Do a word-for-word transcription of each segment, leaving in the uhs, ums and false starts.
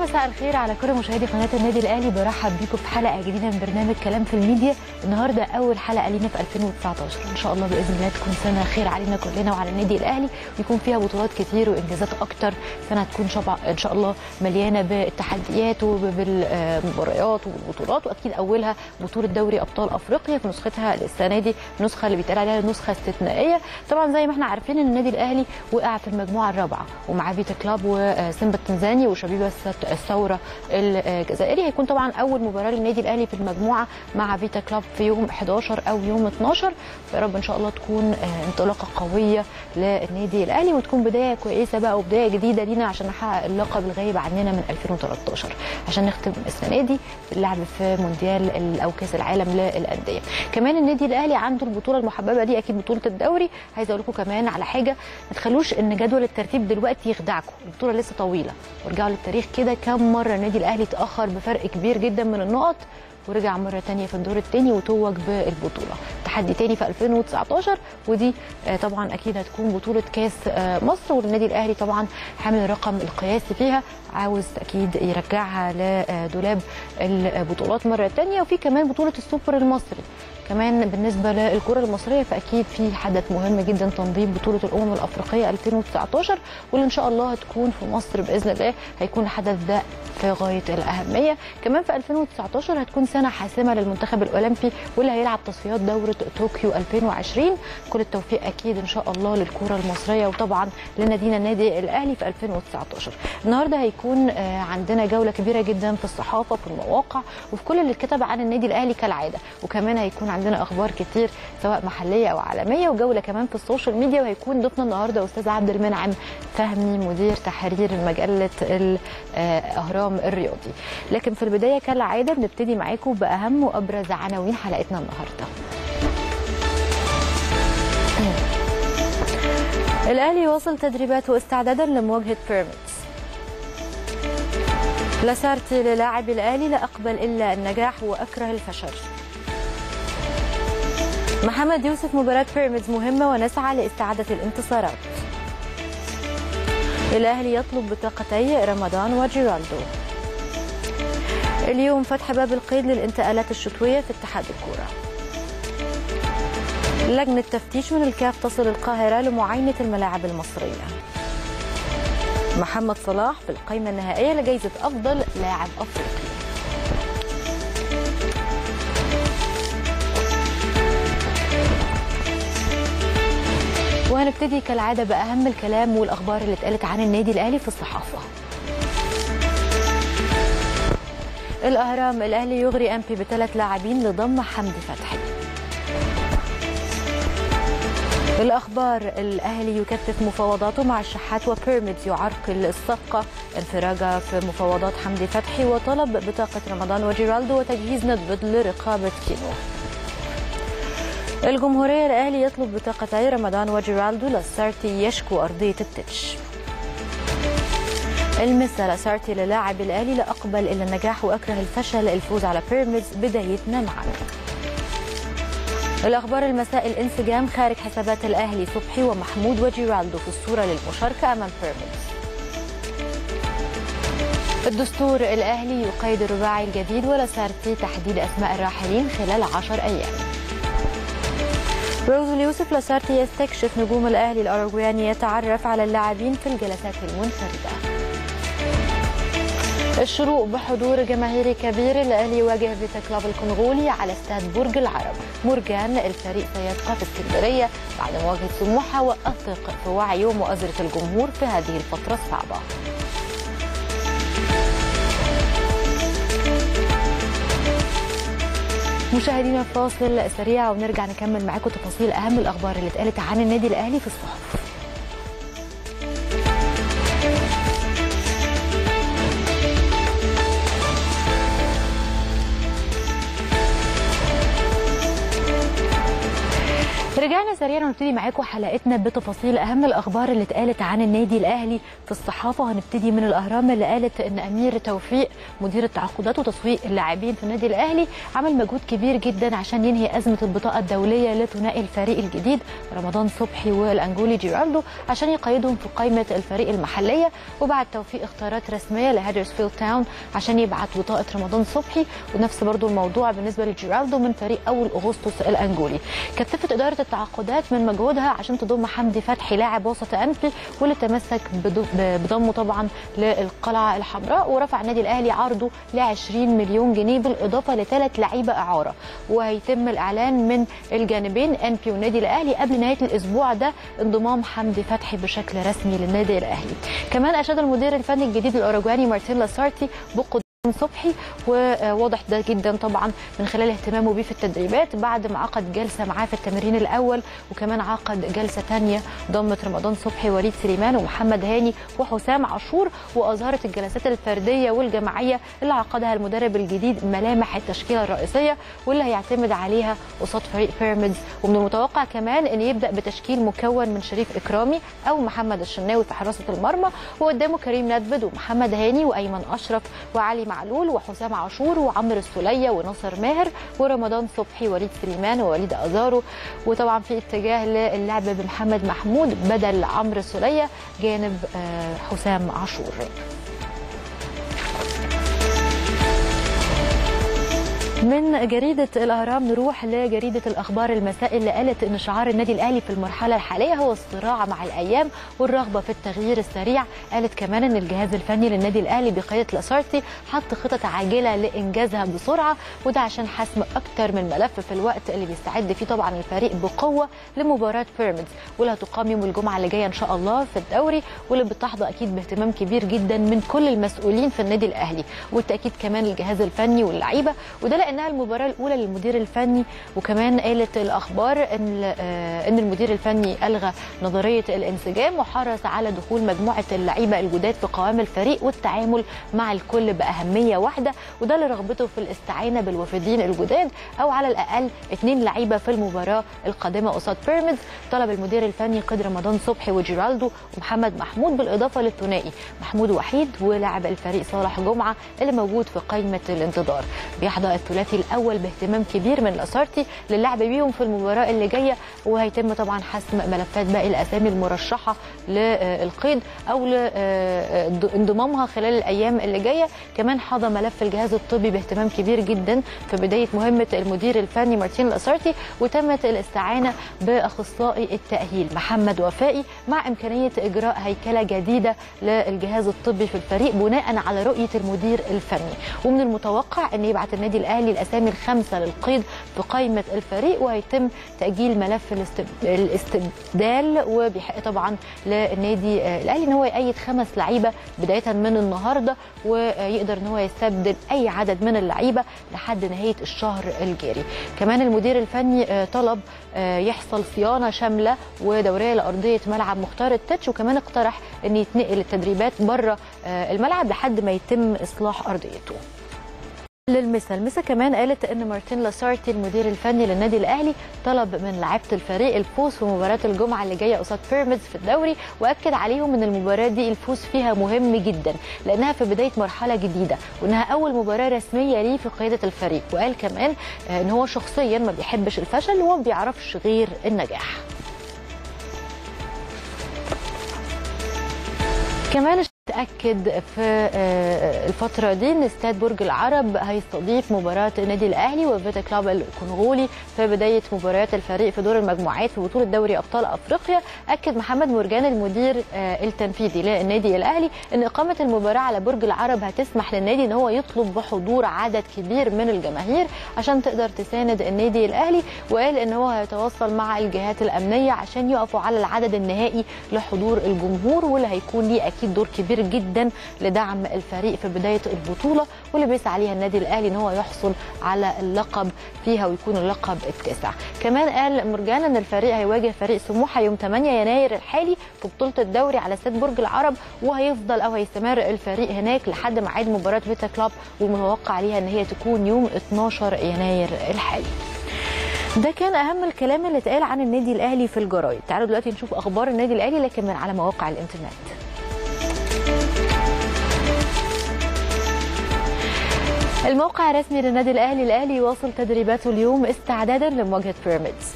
مساء الخير على كل مشاهدي قناه النادي الاهلي. برحب بيكم في حلقه جديده من برنامج كلام في الميديا. النهارده اول حلقه لينا في ألفين وتسعتاشر، ان شاء الله باذن الله تكون سنه خير علينا كلنا وعلى النادي الاهلي، ويكون فيها بطولات كتير وانجازات اكتر. سنه تكون شبع ان شاء الله مليانه بالتحديات وبالمباريات والبطولات، واكيد اولها بطوله دوري ابطال افريقيا في نسختها السنه دي، النسخه اللي بيتقال عليها نسخه استثنائيه. طبعا زي ما احنا عارفين ان النادي الاهلي وقع في المجموعه الرابعه، ومعاه فيتا كلاب وسيمبا التنزاني وشبيبه الثوره الجزائري. هيكون طبعا اول مباراه للنادي الاهلي في المجموعه مع فيتا كلاب في يوم حداشر او يوم اتناشر. يا رب ان شاء الله تكون انطلاقه قويه للنادي الاهلي، وتكون بدايه كويسه بقى وبدايه جديده لينا عشان نحقق اللقب الغايب عننا من ألفين وتلتاشر، عشان نختم السنه دي اللعب في مونديال او كاس العالم للانديه. كمان النادي الاهلي عنده البطوله المحببه دي، اكيد بطوله الدوري. عايزه اقول لكم كمان على حاجه، ما تخلوش ان جدول الترتيب دلوقتي يخدعكم، البطوله لسه طويله، وارجعوا للتاريخ كده كم مره النادي الاهلي تاخر بفرق كبير جدا من النقط ورجع مره ثانيه في الدور الثاني وتوج بالبطوله. تحدي ثاني في ألفين وتسعتاشر، ودي طبعا اكيد هتكون بطوله كاس مصر، والنادي الاهلي طبعا حامل الرقم القياسي فيها، عاوز اكيد يرجعها لدولاب البطولات مره ثانيه. وفي كمان بطوله السوبر المصري كمان بالنسبه للكره المصريه، فاكيد في حدث مهم جدا، تنظيم بطوله الامم الافريقيه ألفين وتسعتاشر، واللي ان شاء الله هتكون في مصر باذن الله. هيكون الحدث ده في غايه الاهميه. كمان في ألفين وتسعتاشر هتكون سنه حاسمه للمنتخب الاولمبي، واللي هيلعب تصفيات دوره طوكيو ألفين وعشرين. كل التوفيق اكيد ان شاء الله للكره المصريه، وطبعا لنادينا النادي الاهلي في ألفين وتسعتاشر. النهارده هيكون عندنا جوله كبيره جدا في الصحافه، في المواقع، وفي كل اللي اتكتب عن النادي الاهلي كالعاده. وكمان هيكون عندنا اخبار كتير سواء محليه او عالميه، وجوله كمان في السوشيال ميديا. وهيكون ضيفنا النهارده استاذ عبد المنعم فهمي، مدير تحرير مجله الاهرام الرياضي. لكن في البدايه كالعاده بنبتدي معاكم باهم وابرز عناوين حلقتنا النهارده. الاهلي يواصل تدريباته استعدادا لمواجهه بيراميدز. لاسارتي للاعب الاهلي: لا اقبل الا النجاح واكره الفشل. محمد يوسف: مباراة بيراميدز مهمة ونسعى لاستعادة الانتصارات. الأهلي يطلب بطاقتي رمضان وجيرالدو. اليوم فتح باب القيد للانتقالات الشتوية في اتحاد الكرة. لجنة تفتيش من الكاف تصل القاهرة لمعاينة الملاعب المصرية. محمد صلاح في القائمة النهائية لجائزة أفضل لاعب أفريقي. وهنبتدي كالعاده باهم الكلام والاخبار اللي اتقالت عن النادي الاهلي في الصحافه. الاهرام: الاهلي يغري امبي بثلاث لاعبين لضم حمدي فتحي. الاخبار: الاهلي يكثف مفاوضاته مع الشحات وبيراميدز يعرقل الصفقه. انفراجه في مفاوضات حمدي فتحي وطلب بطاقه رمضان وجيرالدو وتجهيز ندفد لرقابه كينو. الجمهورية: الأهلي يطلب بطاقتي رمضان وجيرالدو. لاسارتي يشكو أرضية التتش. المسا: لاسارتي للاعب الأهلي: لا أقبل إلا النجاح وأكره الفشل، الفوز على بيراميدز بدايتنا معا. الأخبار المساء: الانسجام خارج حسابات الأهلي، صبحي ومحمود وجيرالدو في الصورة للمشاركة أمام بيراميدز. الدستور: الأهلي يقيد الرباعي الجديد ولاسارتي تحديد أسماء الراحلين خلال عشر أيام. روز اليوسف: لاسارتي يستكشف نجوم الأهلي، الأوروغواني يتعرف على اللاعبين في الجلسات المنفردة. الشروق: بحضور جماهيري كبير الأهلي يواجه فيتا كلاب الكونغولي على استاد برج العرب. مورجان: الفريق سيبقى في اسكندرية بعد مواجهة سموحة، وأثق في وعي ومؤازرة الجمهور في هذه الفترة الصعبة. مشاهدينا فاصل سريع ونرجع نكمل معاكم تفاصيل اهم الاخبار اللي اتقالت عن النادي الاهلي في الصحف. رجعنا سريعا ونبتدي معاكم حلقتنا بتفاصيل اهم الاخبار اللي اتقالت عن النادي الاهلي في الصحافه. وهنبتدي من الاهرام اللي قالت ان امير توفيق مدير التعاقدات وتسويق اللاعبين في النادي الاهلي عمل مجهود كبير جدا عشان ينهي ازمه البطاقه الدوليه لثنائي الفريق الجديد رمضان صبحي والانجولي جيرالدو عشان يقيدهم في قائمه الفريق المحليه. وبعد توفيق اختيارات رسميه لهدرسفيلد تاون عشان يبعت بطاقه رمضان صبحي، ونفس برضو الموضوع بالنسبه لجيرالدو من فريق اول اغسطس الانجولي. كثفت اداره التعاقدات من مجهودها عشان تضم حمدي فتحي لاعب وسط انفي واللي تمسك بضمه طبعا للقلعه الحمراء، ورفع النادي الاهلي عرضه ل عشرين مليون جنيه بالاضافه لثلاث لعيبه اعاره. وهيتم الاعلان من الجانبين انفي والنادي الاهلي قبل نهايه الاسبوع ده انضمام حمدي فتحي بشكل رسمي للنادي الاهلي. كمان اشاد المدير الفني الجديد الاوروجواني مارتين لاسارتي بقدرة صبحي، وواضح ده جدا طبعا من خلال اهتمامه بيه في التدريبات بعد ما عقد جلسه معاه في التمرين الاول، وكمان عقد جلسه ثانيه ضمت رمضان صبحي وليد سليمان ومحمد هاني وحسام عاشور. واظهرت الجلسات الفرديه والجماعيه اللي عقدها المدرب الجديد ملامح التشكيله الرئيسيه واللي هيعتمد عليها قصاد فريق بيراميدز. ومن المتوقع كمان ان يبدا بتشكيل مكون من شريف اكرامي او محمد الشناوي في حراسه المرمى، وقدامه كريم ندبد ومحمد هاني وايمن اشرف وعلي معلول وحسام عاشور وعمرو السوليه وناصر ماهر ورمضان صبحي وليد سليمان ووليد ازارو. وطبعا في اتجاه للعب بمحمد محمود بدل عمرو السوليه جانب حسام عاشور. من جريدة الأهرام نروح لجريدة الأخبار المساء اللي قالت إن شعار النادي الأهلي في المرحلة الحالية هو الصراع مع الأيام والرغبة في التغيير السريع. قالت كمان إن الجهاز الفني للنادي الأهلي بقيادة لاسارتي حط خطط عاجلة لإنجازها بسرعة، وده عشان حسم أكتر من ملف في الوقت اللي بيستعد فيه طبعا الفريق بقوة لمباراة بيراميدز واللي هتقام يوم الجمعة اللي جاية إن شاء الله في الدوري، واللي بتحظى أكيد باهتمام كبير جدا من كل المسؤولين في النادي الأهلي والتأكيد كمان الجهاز الفني واللعيبة. وده لأنها المباراة الأولى للمدير الفني. وكمان قالت الأخبار إن إن المدير الفني ألغى نظرية الانسجام وحرص على دخول مجموعة اللعيبة الجداد في قوام الفريق والتعامل مع الكل بأهمية واحدة، وده لرغبته في الاستعانة بالوافدين الجداد أو على الأقل اثنين لعيبة في المباراة القادمة قصاد بيراميدز. طلب المدير الفني قيد رمضان صبحي وجيرالدو ومحمد محمود بالإضافة للثنائي محمود وحيد ولاعب الفريق صالح جمعة اللي موجود في قائمة الانتظار. بيحظى الثلاثي الأول باهتمام كبير من لاسارتي للعب بيهم في المباراة اللي جاية، وهيتم طبعا حسم ملفات باقي الأسامي المرشحة للقيد أو لانضمامها خلال الأيام اللي جاية. كمان حظى ملف الجهاز الطبي باهتمام كبير جدا في بداية مهمة المدير الفني مارتين لاسارتي، وتمت الاستعانة بأخصائي التأهيل محمد وفائي مع إمكانية إجراء هيكلة جديدة للجهاز الطبي في الفريق بناء على رؤية المدير الفني. ومن المتوقع أن يبعت النادي الأهلي الأسامي الخمسة للقيد في قائمة الفريق، وهيتم تأجيل ملف الاستبدال. وبيحق طبعا للنادي الأهلي ان هو يأيد خمس لعيبة بداية من النهارده، ويقدر ان هو يستبدل أي عدد من اللعيبة لحد نهاية الشهر الجاري. كمان المدير الفني طلب يحصل صيانة شاملة ودورية لأرضية ملعب مختار التتش، وكمان اقترح ان يتنقل التدريبات بره الملعب لحد ما يتم إصلاح أرضيته. للمسا المسا كمان قالت ان مارتين لاسارتي المدير الفني للنادي الاهلي طلب من لعيبه الفريق الفوز في مباراه الجمعه اللي جايه قصاد بيراميدز في الدوري، واكد عليهم ان المباراه دي الفوز فيها مهم جدا لانها في بدايه مرحله جديده وانها اول مباراه رسميه ليه في قياده الفريق. وقال كمان ان هو شخصيا ما بيحبش الفشل وما بيعرفش غير النجاح. كمان تأكد في الفترة دي ان استاد برج العرب هيستضيف مباراة النادي الأهلي وفيتا كلوب الكونغولي في بداية مباريات الفريق في دور المجموعات في بطولة دوري أبطال أفريقيا. أكد محمد مرجان المدير التنفيذي للنادي الأهلي ان إقامة المباراة على برج العرب هتسمح للنادي ان هو يطلب بحضور عدد كبير من الجماهير عشان تقدر تساند النادي الأهلي. وقال ان هو هيتواصل مع الجهات الأمنية عشان يقفوا على العدد النهائي لحضور الجمهور، واللي هيكون ليه أكيد دور كبير جدا لدعم الفريق في بدايه البطوله واللي بيسعى عليها النادي الاهلي ان هو يحصل على اللقب فيها ويكون اللقب التاسع. كمان قال مرجان ان الفريق هيواجه فريق سموحه يوم ثمانية يناير الحالي في بطوله الدوري على استاد برج العرب، وهيفضل او هيستمر الفريق هناك لحد ميعاد مباراه فيتا كلوب والمتوقع عليها ان هي تكون يوم اثناشر يناير الحالي. ده كان اهم الكلام اللي اتقال عن النادي الاهلي في الجرايد. تعالوا دلوقتي نشوف اخبار النادي الاهلي لكن من على مواقع الانترنت. الموقع الرسمي للنادي الاهلي: الاهلي يواصل تدريباته اليوم استعدادا لمواجهه بيراميدز.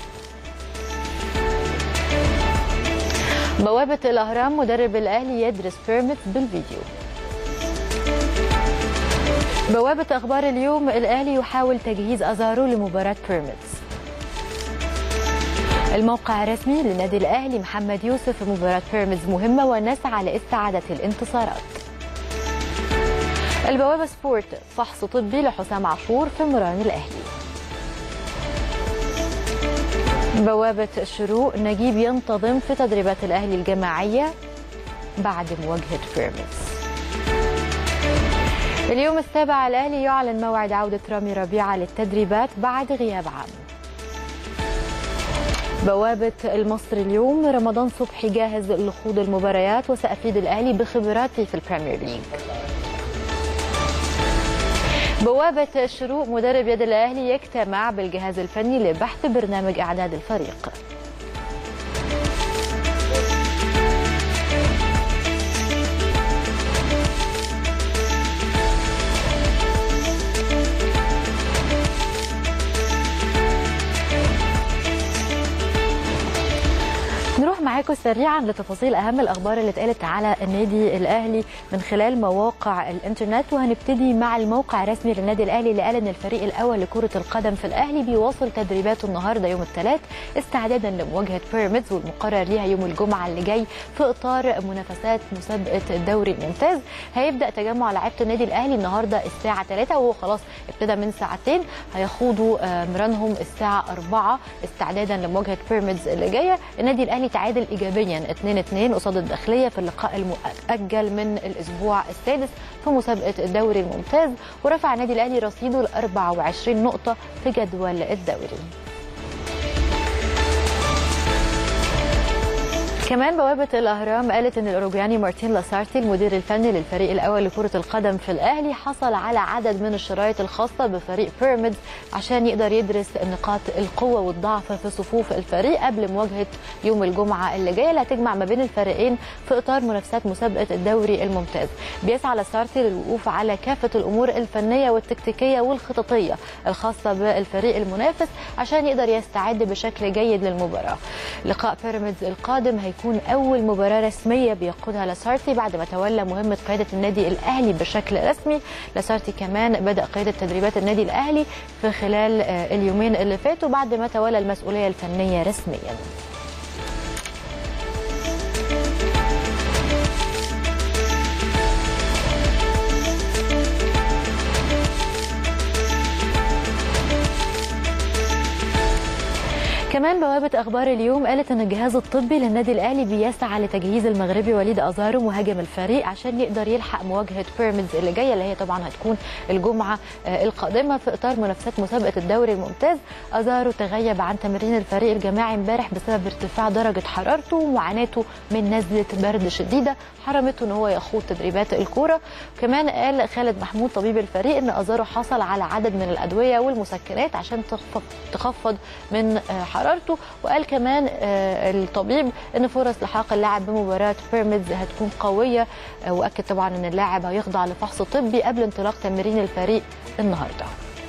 بوابه الاهرام: مدرب الاهلي يدرس بيراميدز بالفيديو. بوابه اخبار اليوم: الاهلي يحاول تجهيز ازارو لمباراه بيراميدز. الموقع الرسمي للنادي الاهلي: محمد يوسف: مباراه بيراميدز مهمه ونسعى لاستعاده الانتصارات. البوابه سبورت: فحص طبي لحسام عاشور في مران الاهلي. بوابه الشروق: نجيب ينتظم في تدريبات الاهلي الجماعيه بعد مواجهه بيراميدز. اليوم السابع: الاهلي يعلن موعد عوده رامي ربيعه للتدريبات بعد غياب عام. بوابة المصري اليوم: رمضان صبحي جاهز لخوض المباريات وسأفيد الأهلي بخبراتي في البريمير ليج. بوابة الشروق: مدرب يد الأهلي يجتمع بالجهاز الفني لبحث برنامج إعداد الفريق. نروح معاكم سريعا لتفاصيل اهم الاخبار اللي اتقالت على النادي الاهلي من خلال مواقع الانترنت، وهنبتدي مع الموقع الرسمي للنادي الاهلي اللي قال ان الفريق الاول لكره القدم في الاهلي بيواصل تدريباته النهارده يوم الثلاث استعدادا لمواجهه بيراميدز والمقرر ليها يوم الجمعه اللي جاي في اطار منافسات مسابقه الدوري الممتاز. هيبدا تجمع لعيبه النادي الاهلي النهارده الساعه ثلاثة وهو خلاص ابتدى من ساعتين، هيخوضوا مرانهم الساعه أربعة استعدادا لمواجهه بيراميدز اللي جايه. النادي الاهلي تعادل ايجابيا اثنين اثنين قصاد الداخليه في اللقاء المؤجل من الاسبوع السادس في مسابقه الدوري الممتاز، ورفع النادي الاهلي رصيده ل أربعة وعشرين نقطه في جدول الدوري. كمان بوابة الأهرام قالت أن الأوروجواني مارتين لاسارتي المدير الفني للفريق الأول لكرة القدم في الأهلي حصل على عدد من الشرايط الخاصة بفريق بيراميدز عشان يقدر يدرس نقاط القوة والضعف في صفوف الفريق قبل مواجهة يوم الجمعة اللي جاية اللي هتجمع ما بين الفريقين في إطار منافسات مسابقة الدوري الممتاز. بيسعى لاسارتي للوقوف على كافة الأمور الفنية والتكتيكية والخططية الخاصة بالفريق المنافس عشان يقدر يستعد بشكل جيد للمباراة. لقاء بيراميدز القادم هيكون يكون أول مباراة رسمية بيقودها لاسارتي بعد ما تولى مهمة قيادة النادي الأهلي بشكل رسمي. لاسارتي كمان بدأ قيادة تدريبات النادي الأهلي في خلال اليومين اللي فاتوا بعد ما تولى المسؤولية الفنية رسميا. كمان بوابة أخبار اليوم قالت أن الجهاز الطبي للنادي الأهلي بيسعى لتجهيز المغربي وليد أزارو مهاجم الفريق عشان يقدر يلحق مواجهة بيراميدز اللي جاية اللي هي طبعا هتكون الجمعة القادمة في إطار منافسات مسابقة الدوري الممتاز. أزارو تغيب عن تمرين الفريق الجماعي امبارح بسبب ارتفاع درجة حرارته ومعاناته من نزلة برد شديدة حرمته ان هو يخوض تدريبات الكوره. كمان قال خالد محمود طبيب الفريق ان أزارو حصل على عدد من الادويه والمسكنات عشان تخفض من حرارته، وقال كمان الطبيب ان فرص لحاق اللاعب بمباراه بيراميدز هتكون قويه، واكد طبعا ان اللاعب هيخضع لفحص طبي قبل انطلاق تمرين الفريق النهارده.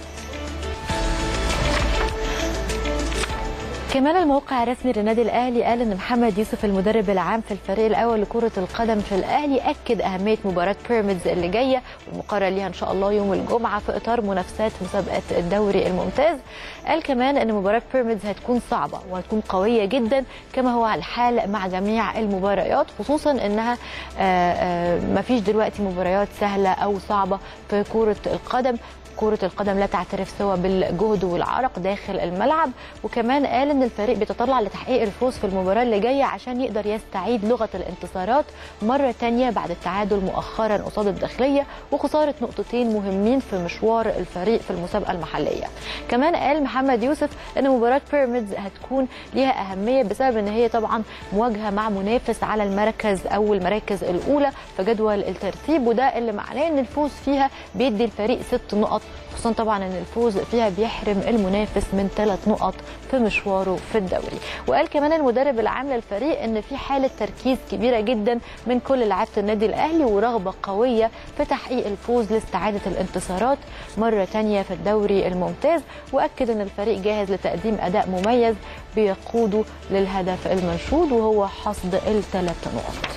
كمان الموقع الرسمي للنادي الاهلي قال ان محمد يوسف المدرب العام في الفريق الاول لكره القدم في الاهلي اكد اهميه مباراه بيراميدز اللي جايه والمقرر ليها ان شاء الله يوم الجمعه في اطار منافسات مسابقه الدوري الممتاز. قال كمان ان مباراه بيراميدز هتكون صعبه وهتكون قويه جدا كما هو الحال مع جميع المباريات، خصوصا انها ما فيش دلوقتي مباريات سهله او صعبه في كره القدم. كرة القدم لا تعترف سوى بالجهد والعرق داخل الملعب. وكمان قال ان الفريق بيتطلع لتحقيق الفوز في المباراة اللي جاية عشان يقدر يستعيد لغة الانتصارات مرة تانية بعد التعادل مؤخرا قصاد الداخلية وخسارة نقطتين مهمين في مشوار الفريق في المسابقة المحلية. كمان قال محمد يوسف ان مباراة بيراميدز هتكون ليها أهمية بسبب ان هي طبعا مواجهة مع منافس على المركز او المراكز الأولى في جدول الترتيب، وده اللي معناه ان الفوز فيها بيدي الفريق ست نقط وخصوصا طبعا ان الفوز فيها بيحرم المنافس من ثلاث نقط في مشواره في الدوري. وقال كمان المدرب العام للفريق ان في حاله تركيز كبيره جدا من كل لعيبه النادي الاهلي ورغبه قويه في تحقيق الفوز لاستعاده الانتصارات مره ثانيه في الدوري الممتاز، واكد ان الفريق جاهز لتقديم اداء مميز بيقوده للهدف المنشود وهو حصد الثلاث نقط.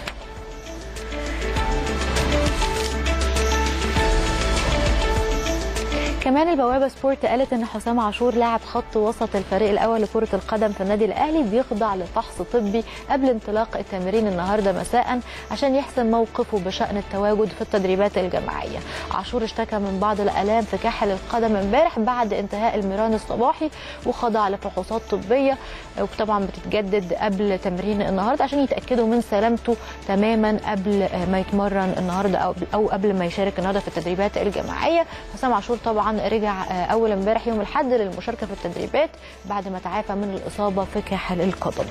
كمان البوابه سبورت قالت ان حسام عاشور لاعب خط وسط الفريق الاول لكره القدم في النادي الاهلي بيخضع لفحص طبي قبل انطلاق التمرين النهارده مساء عشان يحسم موقفه بشان التواجد في التدريبات الجماعيه. عاشور اشتكى من بعض الالام في كاحل القدم امبارح بعد انتهاء المران الصباحي وخضع لفحوصات طبيه وطبعا بتتجدد قبل تمرين النهارده عشان يتاكدوا من سلامته تماما قبل ما يتمرن النهارده او قبل ما يشارك النهارده في التدريبات الجماعيه. حسام عاشور طبعا رجع اول امبارح يوم الاحد للمشاركه في التدريبات بعد ما تعافى من الاصابه في كاحل القدم.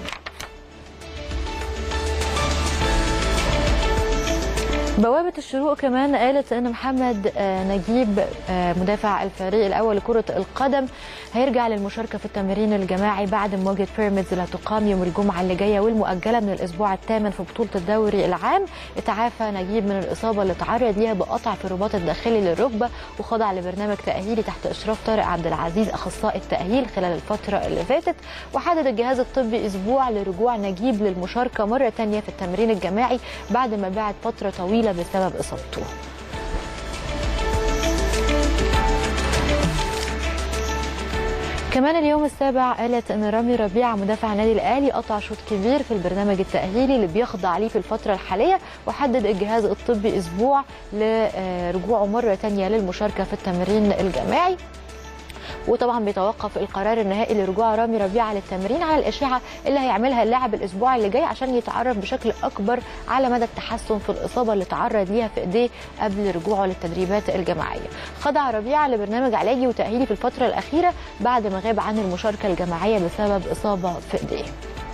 بوابة الشروق كمان قالت ان محمد نجيب مدافع الفريق الاول لكرة القدم هيرجع للمشاركة في التمرين الجماعي بعد مواجهة بيراميدز اللي هتقام يوم الجمعة اللي جاية والمؤجلة من الاسبوع الثامن في بطولة الدوري العام. اتعافى نجيب من الاصابة اللي تعرض ليها بقطع في الرباط الداخلي للركبة وخضع لبرنامج تأهيلي تحت اشراف طارق عبد العزيز اخصائي التأهيل خلال الفترة اللي فاتت، وحدد الجهاز الطبي اسبوع لرجوع نجيب للمشاركة مرة ثانية في التمرين الجماعي بعد ما بعد فترة طويلة بسبب اصابته. كمان اليوم السابع قالت ان رامي ربيعه مدافع النادي الاهلي قطع شوط كبير في البرنامج التاهيلي اللي بيخضع ليه في الفتره الحاليه، وحدد الجهاز الطبي اسبوع لرجوعه مره ثانيه للمشاركه في التمرين الجماعي. وطبعا بيتوقف القرار النهائي لرجوع رامي ربيعه للتمرين على الاشعه اللي هيعملها اللاعب الاسبوع اللي جاي عشان يتعرف بشكل اكبر على مدى التحسن في الاصابه اللي تعرض ليها في ايديه قبل رجوعه للتدريبات الجماعيه. خضع ربيعه لبرنامج علاجي وتاهيلي في الفتره الاخيره بعد ما غاب عن المشاركه الجماعيه بسبب اصابه في ايديه.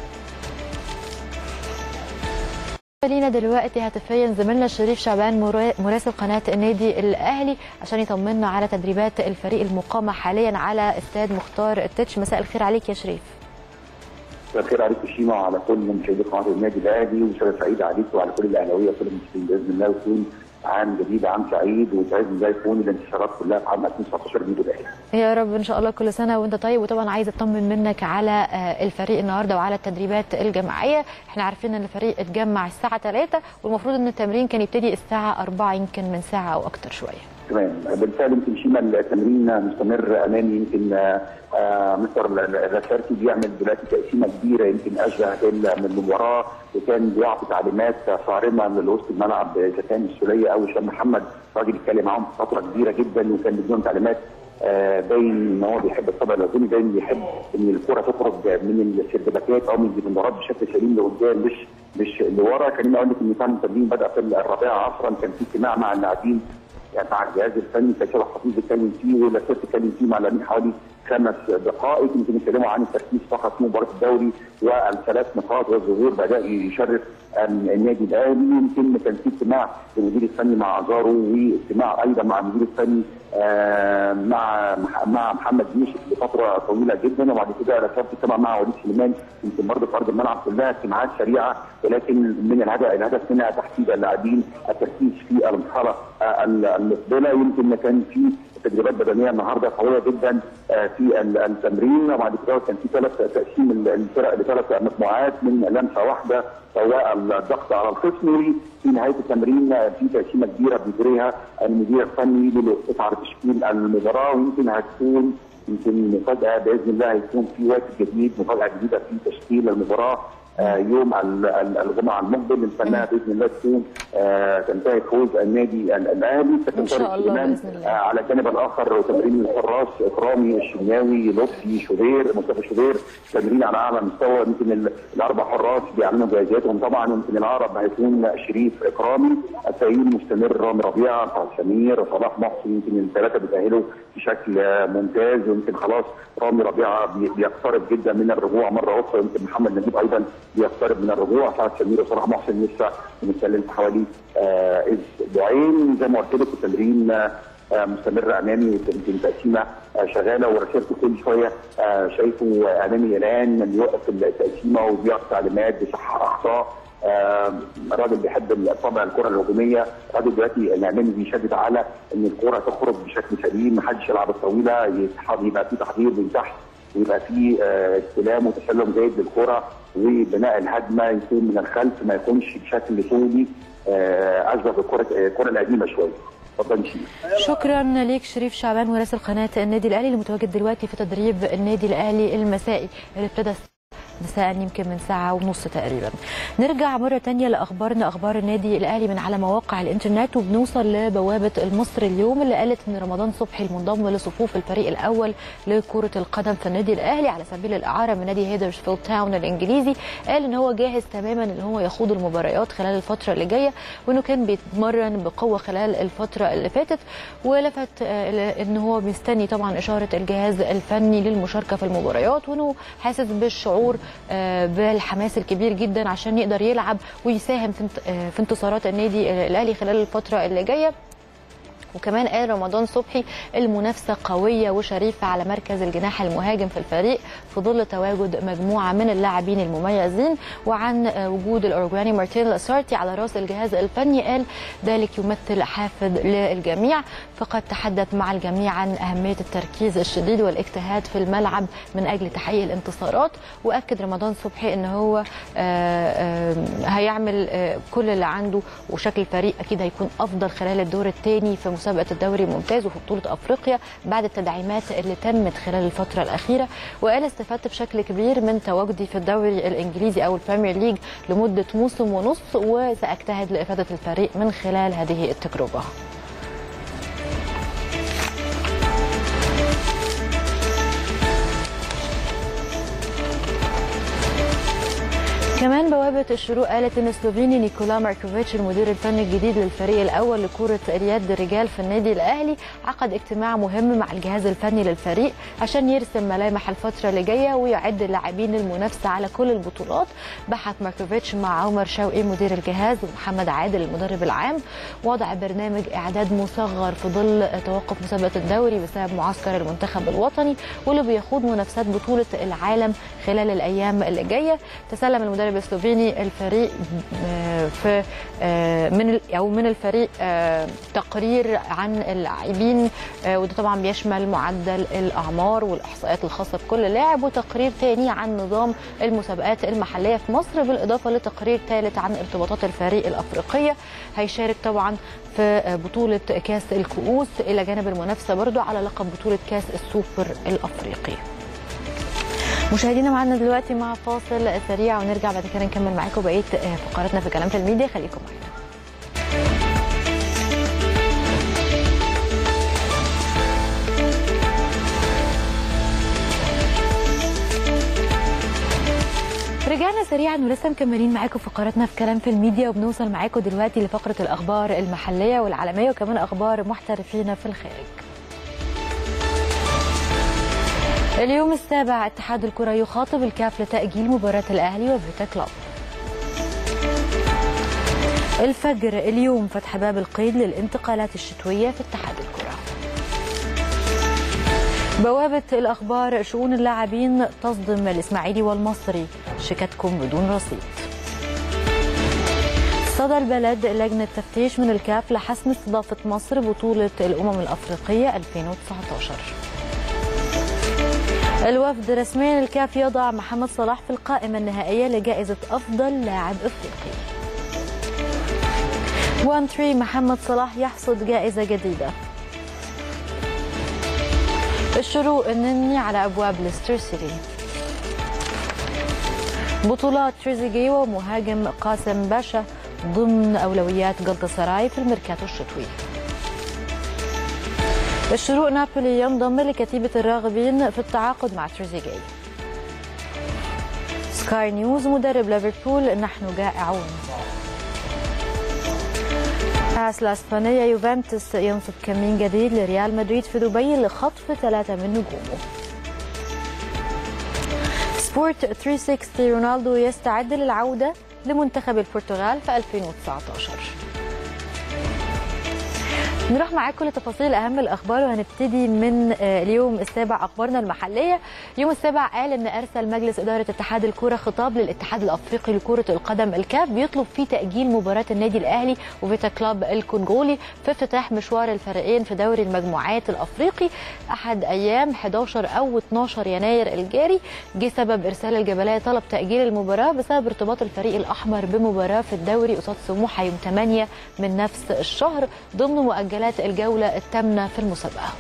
لينا دلوقتي هاتفيا زميلنا شريف شعبان مراسل قناه النادي الاهلي عشان يطمنا على تدريبات الفريق المقامه حاليا على استاد مختار التتش. مساء الخير عليك يا شريف. مساء الخير عليك شيماء وعلى كل مشاهدي قناه النادي الاهلي، ومساء سعيد عليك وعلى كل الاهلاويه وكل المسلمين باذن الله، ويكون عام جديد عام سعيد وسعيد زي يكون الانتصارات كلها في عام ألفين وتسعتاشر النادي الاهلي. يا رب ان شاء الله كل سنه وانت طيب. وطبعا عايزه اطمن منك على الفريق النهارده وعلى التدريبات الجماعيه. احنا عارفين ان الفريق اتجمع الساعه ثلاثة والمفروض ان التمرين كان يبتدي الساعه أربعة يمكن من ساعه او اكتر شويه. تمام، بالفعل يمكن شيماء التمرين مستمر امامي. يمكن آه مستر الرشاركي بيعمل دلوقتي تقسيمه كبيره يمكن اشبه من المباراه، وكان بيعطي تعليمات صارمه لوسط الملعب اذا كان السوليه او هشام محمد، راجل اتكلم معاهم فتره كبيره جدا وكان بيديهم تعليمات آه باين ان هو بيحب الطبع الهجومي، باين بيحب ان الكره تخرج من السردباكات او من المباراه بشكل سليم لقدام مش مش لورا. خليني اقول لك ان كان التمرين بدا في الرابعه عصرا، كان في اجتماع مع اللاعبين يعني مع الجهاز الفني كان شبه حفيظ بيتكلم فيه ولاسير بيتكلم فيه مع اللاعبين حوالي خمس دقائق، يمكن يتكلموا عن التركيز فقط في مباراه الدوري والثلاث نقاط والظهور باداء يشرف النادي الاهلي. يمكن كان في اجتماع للمدير الفني مع ازارو واجتماع ايضا مع المدير الفني مع مع محمد يوسف لفتره طويله جدا، وبعد كده رسمت اجتماع مع وليد سليمان يمكن برضه في ارض الملعب، كلها اجتماعات سريعه ولكن من الهدف الهدف منها تحديد اللاعبين التركيز في المرحله المقبله. يمكن كان في تدريبات بدنيه النهارده قويه جدا في التمرين، وبعد كده كان في ثلاث تقسيم الفرق لثلاث مجموعات من لمسه واحده سواء الضغط على الخصم. في نهايه التمرين في تقسيمه كبيره بيجريها المدير الفني للاستطاعه تشكيل المباراه، ويمكن هتكون يمكن مفاجاه باذن الله، هيكون في وقت جديد مفاجاه جديده في تشكيل المباراه يوم الجمعه المقبل. نتمناها باذن الله تكون تنتهي فوز النادي الاهلي. ان شاء الله باذن الله. على الجانب الاخر تمرين الحراس اكرامي الشناوي لطفي شوبير مصطفى شوبير تمرين على اعلى مستوى. يمكن الاربع حراس بيعلنوا جايزاتهم طبعا، يمكن الاقرب هيكون شريف اكرامي، التأهيل مستمر رامي ربيعه طه سمير صلاح محسن، يمكن الثلاثه بيتأهلوا بشكل ممتاز، ويمكن خلاص رامي ربيعه بيقترب جدا من الرجوع مره اخرى، يمكن محمد نجيب ايضا بيقترب من الرجوع، طه سمير وصلاح محسن لسه بنتكلم في حوالي اسبوعين. زي ما قلت لك التمرين مستمر امامي، يمكن تقسيمه شغاله ورسالته كل شويه شايفه امامي الان بيوقف التقسيمه وبيعطي تعليمات بيصحح اخطاء. آه راجل بيحب طبع الكره الهجوميه، راجل دلوقتي الاعلامي بيشدد على ان الكره تخرج بشكل سليم، ما حدش يلعب الطويله، يبقى في تحضير من تحت ويبقى في آه استلام وتسلم جيد للكره، وبناء الهجمه يكون من الخلف ما يكونش بشكل طولي آه اشبه بالكره الكره القديمه شويه. شكرا ليك شريف شعبان مراسل قناه النادي الاهلي اللي متواجد دلوقتي في تدريب النادي الاهلي المسائي اللي ابتدى مساء يمكن من ساعة ونص تقريبا. نرجع مرة تانية لأخبارنا، أخبار النادي الأهلي من على مواقع الإنترنت، وبنوصل لبوابة المصري اليوم اللي قالت إن رمضان صبحي المنضم لصفوف الفريق الأول لكرة القدم في النادي الأهلي على سبيل الإعارة من نادي هيدرسفيلد تاون الإنجليزي، قال إن هو جاهز تماما إن هو يخوض المباريات خلال الفترة اللي جاية، وإنه كان بيتمرن بقوة خلال الفترة اللي فاتت، ولفت إن هو مستني طبعا إشارة الجهاز الفني للمشاركة في المباريات، وإنه حاسس بالشعور بالحماس الكبير جدا عشان يقدر يلعب ويساهم في انتصارات النادي الاهلي خلال الفتره اللي جايه. وكمان قال رمضان صبحي المنافسه قويه وشريفه على مركز الجناح المهاجم في الفريق في ظل تواجد مجموعه من اللاعبين المميزين، وعن وجود الاورجواني مارتين لاسارتي على راس الجهاز الفني قال ذلك يمثل حافز للجميع، فقد تحدث مع الجميع عن اهميه التركيز الشديد والاجتهاد في الملعب من اجل تحقيق الانتصارات. واكد رمضان صبحي ان هو هيعمل كل اللي عنده، وشكل الفريق اكيد هيكون افضل خلال الدور الثاني في مسابقه الدوري الممتاز وفي بطوله افريقيا بعد التدعيمات اللي تمت خلال الفتره الاخيره. وقال استفدت بشكل كبير من تواجدي في الدوري الانجليزي او البريمير ليج لمده موسم ونص، وساجتهد لافاده الفريق من خلال هذه التجربه. كمان بوابة الشروق قالت ان السلوفيني نيكولا ماركوفيتش المدير الفني الجديد للفريق الاول لكرة اليد الرجال في النادي الاهلي عقد اجتماع مهم مع الجهاز الفني للفريق عشان يرسم ملامح الفترة اللي جاية ويعد اللاعبين للمنافسة على كل البطولات. بحث ماركوفيتش مع عمر شوقي مدير الجهاز ومحمد عادل المدرب العام وضع برنامج اعداد مصغر في ظل توقف مسابقة الدوري بسبب معسكر المنتخب الوطني واللي بيخوض منافسات بطولة العالم خلال الايام اللي جايه. تسلم المدرب السلوفيني الفريق في من او من الفريق تقرير عن اللاعبين، وده طبعا بيشمل معدل الاعمار والاحصائيات الخاصه بكل لاعب، وتقرير ثاني عن نظام المسابقات المحليه في مصر، بالاضافه لتقرير ثالث عن ارتباطات الفريق الافريقيه. هيشارك طبعا في بطوله كاس الكؤوس الى جانب المنافسه برضو على لقب بطوله كاس السوبر الافريقي. مشاهدينا معنا دلوقتي مع فاصل سريع ونرجع بعد كده نكمل معاكم بقيه فقراتنا في كلام في الميديا، خليكم معانا. رجعنا سريعا ولسه مكملين معاكم فقراتنا في كلام في الميديا، وبنوصل معاكم دلوقتي لفقره الاخبار المحليه والعالميه وكمان اخبار محترفين في الخارج. اليوم السابع اتحاد الكرة يخاطب الكاف لتأجيل مباراة الأهلي وفيتا كلوب. الفجر اليوم فتح باب القيد للانتقالات الشتوية في اتحاد الكرة. بوابة الأخبار شؤون اللاعبين تصدم الإسماعيلي والمصري، شيكاتكم بدون رصيد. صدى البلد لجنة تفتيش من الكاف لحسم استضافة مصر بطولة الأمم الأفريقية ألفين وتسعة عشر. الوفد رسميا الكاف يضع محمد صلاح في القائمة النهائية لجائزة أفضل لاعب إفريقي. وان تري محمد صلاح يحصد جائزة جديدة. الشروق النني على أبواب ليستر سيتي. بطولات تريزيجيه ومهاجم قاسم باشا ضمن أولويات جلطة في الميركاتو الشتوي. الشروق نابولي ينضم لكتيبة الراغبين في التعاقد مع تريزيجيه. سكاي نيوز مدرب ليفربول نحن جائعون. آس الإسبانية يوفنتوس ينصب كمين جديد لريال مدريد في دبي لخطف ثلاثة من نجومه. سبورت ثلاثمية وستين رونالدو يستعد للعودة لمنتخب البرتغال في ألفين وتسعة عشر. نروح معاكم لتفاصيل اهم الاخبار، وهنبتدي من اليوم السابع اخبارنا المحليه. يوم السابع قال ان ارسل مجلس اداره اتحاد الكوره خطاب للاتحاد الافريقي لكره القدم الكاف بيطلب فيه تاجيل مباراه النادي الاهلي وفيتا كلوب الكونغولي في افتتاح مشوار الفريقين في دوري المجموعات الافريقي احد ايام حداشر او اتناشر يناير الجاري. جه سبب ارسال الجبليه طلب تاجيل المباراه بسبب ارتباط الفريق الاحمر بمباراه في الدوري قصاد سموحه يوم ثمانية من نفس الشهر ضمن مؤجلات الجولة الثامنة في المسابقة.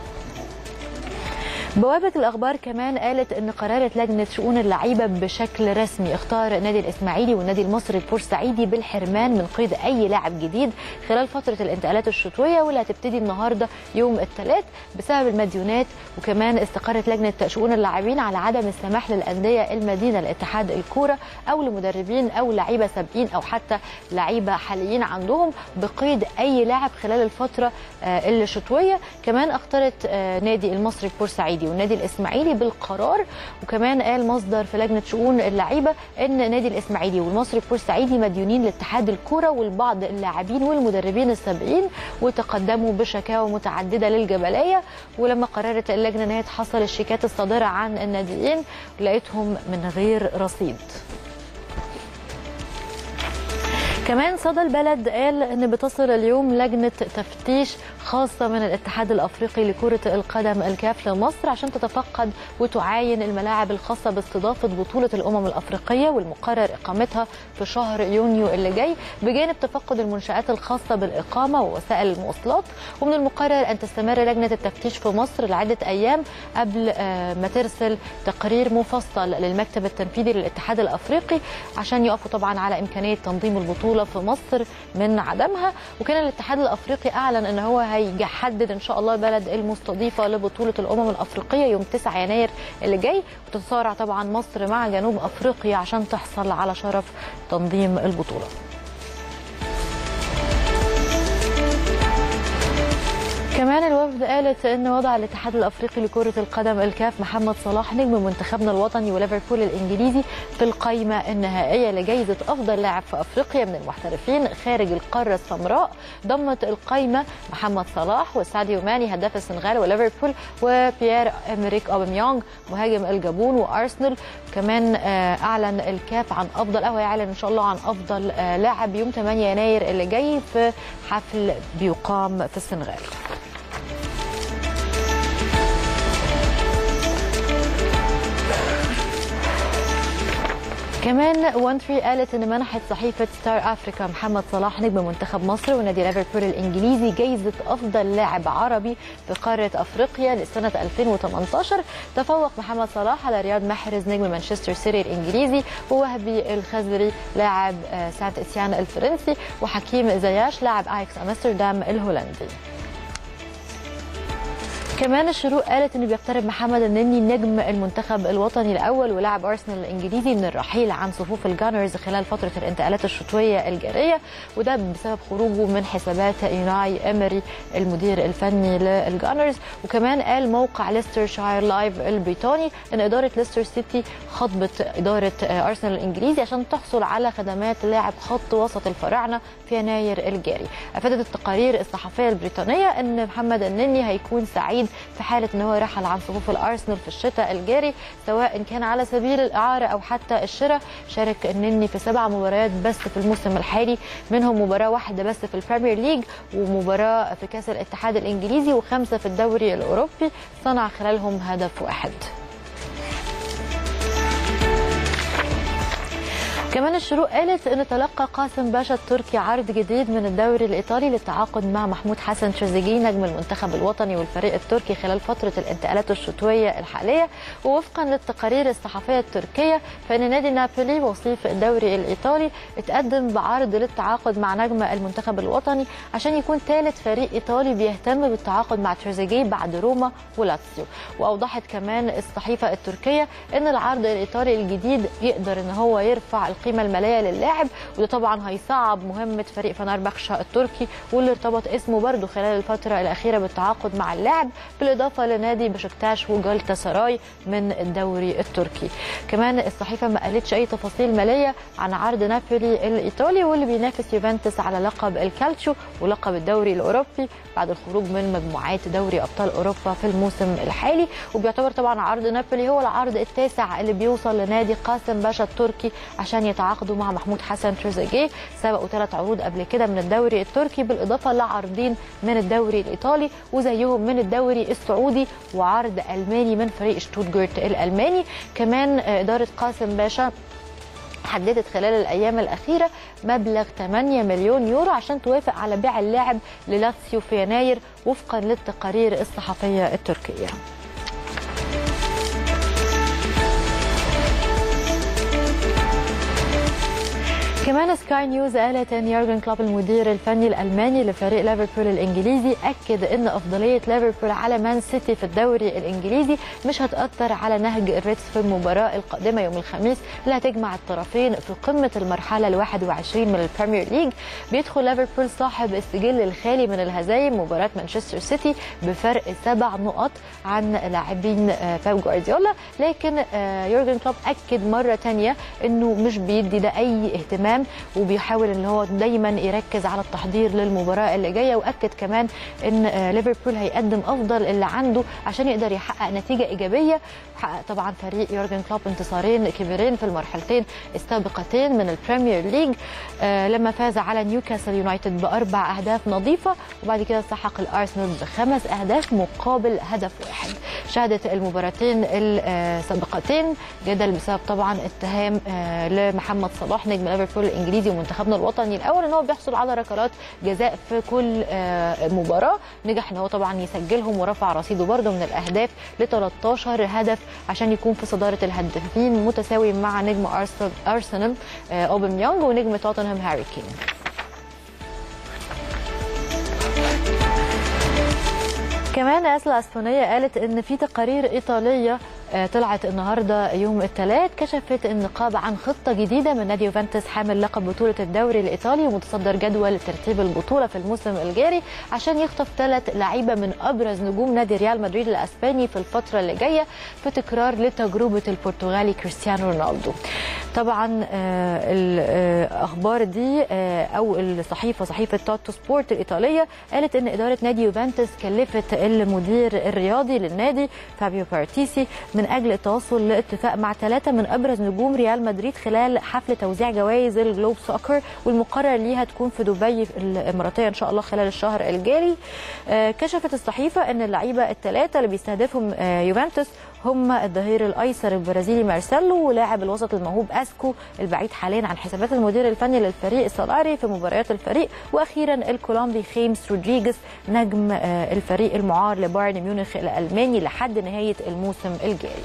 بوابة الأخبار كمان قالت أن قررت لجنة شؤون اللعيبة بشكل رسمي اختار نادي الإسماعيلي والنادي المصري البورسعيدي بالحرمان من قيد أي لاعب جديد خلال فترة الانتقالات الشتوية واللي هتبتدي النهاردة يوم الثلاث بسبب المديونات. وكمان استقرت لجنة شؤون اللاعبين على عدم السماح للأندية المدينة لاتحاد الكورة أو لمدربين أو لعيبة سابقين أو حتى لعيبة حاليين عندهم بقيد أي لاعب خلال الفترة الشتوية. كمان اختارت نادي المصري البورسعيدي والنادي الاسماعيلي بالقرار. وكمان قال مصدر في لجنه شؤون اللعيبه ان نادي الاسماعيلي والمصري البورسعيدي مديونين لاتحاد الكوره والبعض اللاعبين والمدربين السابقين وتقدموا بشكاوى متعدده للجبليه. ولما قررت اللجنه ان هي تحصل الشيكات الصادره عن الناديين لقيتهم من غير رصيد. كمان صدى البلد قال ان بتصل اليوم لجنه تفتيش خاصه من الاتحاد الافريقي لكره القدم الكاف لمصر عشان تتفقد وتعاين الملاعب الخاصه باستضافه بطوله الامم الافريقيه والمقرر اقامتها في شهر يونيو اللي جاي بجانب تفقد المنشات الخاصه بالاقامه ووسائل المواصلات. ومن المقرر ان تستمر لجنه التفتيش في مصر لعده ايام قبل ما ترسل تقرير مفصل للمكتب التنفيذي للاتحاد الافريقي عشان يقفوا طبعا على امكانيه تنظيم البطوله في مصر من عدمها. وكان الاتحاد الافريقي اعلن ان هو هيحدد ان شاء الله البلد المستضيفه لبطوله الامم الافريقيه يوم تسعة يناير اللي جاي وتتصارع طبعا مصر مع جنوب افريقيا عشان تحصل على شرف تنظيم البطوله. كمان الوفد قالت ان وضع الاتحاد الافريقي لكره القدم الكاف محمد صلاح نجم منتخبنا الوطني وليفربول الانجليزي في القائمه النهائيه لجائزه افضل لاعب في افريقيا من المحترفين خارج القاره السمراء. ضمت القائمه محمد صلاح وساديو ماني هداف السنغال وليفربول وبيير امريك اوباميانغ مهاجم الجابون وارسنال. كمان اعلن الكاف عن افضل او هيعلن ان شاء الله عن افضل لاعب يوم ثمانية يناير اللي جاي في حفل بيقام في السنغال. كمان وان ثري قالت ان منحت صحيفه ستار افريكا محمد صلاح نجم منتخب مصر ونادي ليفربول الانجليزي جائزه افضل لاعب عربي في قاره افريقيا لسنه ألفين وثمانية عشر. تفوق محمد صلاح على رياض محرز نجم مانشستر سيتي الانجليزي ووهبي الخزري لاعب سانت اتيان الفرنسي وحكيم زياش لاعب اياكس امستردام الهولندي. كمان الشروق قالت انه بيقترب محمد النني نجم المنتخب الوطني الاول ولاعب ارسنال الانجليزي من الرحيل عن صفوف الجانرز خلال فتره الانتقالات الشتويه الجاريه وده بسبب خروجه من حسابات يوناي امري المدير الفني للجانرز. وكمان قال موقع ليستر شاير لايف البريطاني ان اداره ليستر سيتي خطبت اداره ارسنال الانجليزي عشان تحصل على خدمات لاعب خط وسط الفراعنه في يناير الجاري. افادت التقارير الصحفيه البريطانيه ان محمد النني هيكون سعيد في حاله ان هو رحل عن صفوف الارسنال في الشتاء الجاري سواء كان على سبيل الاعاره او حتى الشراء. شارك النني في سبع مباريات بس في الموسم الحالي منهم مباراه واحده بس في البريمير ليج ومباراه في كاس الاتحاد الانجليزي وخمسه في الدوري الاوروبي صنع خلالهم هدف واحد. كمان الشروق قالت ان تلقى قاسم باشا التركي عرض جديد من الدوري الايطالي للتعاقد مع محمود حسن تريزيجيه نجم المنتخب الوطني والفريق التركي خلال فتره الانتقالات الشتويه الحاليه. ووفقا للتقارير الصحفيه التركيه فان نادي نابولي وصيف الدوري الايطالي اتقدم بعرض للتعاقد مع نجم المنتخب الوطني عشان يكون ثالث فريق ايطالي بيهتم بالتعاقد مع تريزيجيه بعد روما ولاتسيو. واوضحت كمان الصحيفه التركيه ان العرض الايطالي الجديد يقدر ان هو يرفع القيمه الماليه للاعب، وده طبعا هيصعب مهمه فريق فنربخشة التركي واللي ارتبط اسمه برضه خلال الفتره الاخيره بالتعاقد مع اللاعب، بالاضافه لنادي بشكتاش وجالتا سراي من الدوري التركي. كمان الصحيفه ما قالتش اي تفاصيل ماليه عن عرض نابولي الايطالي واللي بينافس يوفنتوس على لقب الكالتشو ولقب الدوري الاوروبي بعد الخروج من مجموعات دوري ابطال اوروبا في الموسم الحالي. وبيعتبر طبعا عرض نابولي هو العرض التاسع اللي بيوصل لنادي قاسم باشا التركي عشان يتعاقدوا مع محمود حسن تريزيجيه. سبقوا ثلاث عروض قبل كده من الدوري التركي بالاضافه لعرضين من الدوري الايطالي وزيهم من الدوري السعودي وعرض الماني من فريق شتوتجارت الالماني. كمان اداره قاسم باشا حددت خلال الايام الاخيره مبلغ ثمانية مليون يورو عشان توافق على بيع اللاعب للاتسيو في يناير وفقا للتقارير الصحفيه التركيه. كمان سكاي نيوز قالت ان يورجن كلوب المدير الفني الالماني لفريق ليفربول الانجليزي اكد ان افضليه ليفربول على مان سيتي في الدوري الانجليزي مش هتاثر على نهج الريدز في المباراه القادمه يوم الخميس اللي هتجمع الطرفين في قمه المرحله الواحد وعشرين من البريمير ليج. بيدخل ليفربول صاحب السجل الخالي من الهزايم مباراه مانشستر سيتي بفرق سبع نقط عن لاعبين بيب جوارديولا، لكن يورجن كلوب اكد مره ثانيه انه مش بيدي ده اي اهتمام وبيحاول ان هو دايما يركز على التحضير للمباراه اللي جايه. واكد كمان ان ليفربول هيقدم افضل اللي عنده عشان يقدر يحقق نتيجه ايجابيه. حقق طبعا فريق يورجن كلوب انتصارين كبيرين في المرحلتين السابقتين من البريمير ليج لما فاز على نيوكاسل يونايتد باربع اهداف نظيفه وبعد كده سحق الارسنال بخمس اهداف مقابل هدف واحد. شهدت المباراتين السابقتين جدل بسبب طبعا اتهام لمحمد صلاح نجم ليفربول الانجليزي ومنتخبنا الوطني الاول ان هو بيحصل على ركلات جزاء في كل مباراه، نجح ان هو طبعا يسجلهم ورفع رصيده برده من الاهداف ل ثلاثة عشر هدف عشان يكون في صداره الهدافين متساوي مع نجم ارسنال اوباميانج ونجم توتنهام هاري كين. كمان أسلا الاسبانيه قالت ان في تقارير ايطاليه طلعت النهارده يوم الثلاث كشفت النقاب عن خطه جديده من نادي يوفنتوس حامل لقب بطوله الدوري الايطالي ومتصدر جدول ترتيب البطوله في الموسم الجاري عشان يخطف ثلاث لعيبه من ابرز نجوم نادي ريال مدريد الاسباني في الفتره اللي جايه في تكرار لتجربه البرتغالي كريستيانو رونالدو. طبعا الاخبار دي او الصحيفه صحيفه توتو سبورت الايطاليه قالت ان اداره نادي يوفنتوس كلفت المدير الرياضي للنادي فابيو بارتيسي من اجل التوصل لاتفاق مع ثلاثه من ابرز نجوم ريال مدريد خلال حفل توزيع جوائز الجلوب سوكر والمقرر ليها تكون في دبي الاماراتيه ان شاء الله خلال الشهر الجاري. كشفت الصحيفه ان اللعيبه الثلاثه اللي بيستهدفهم يوفنتوس هم الظهير الايسر البرازيلي مارسيلو ولاعب الوسط الموهوب اسكو البعيد حاليا عن حسابات المدير الفني للفريق سولاري في مباريات الفريق، واخيرا الكولومبي خيمس رودريجيز نجم الفريق المعار لبايرن ميونخ الالماني لحد نهايه الموسم الجاري.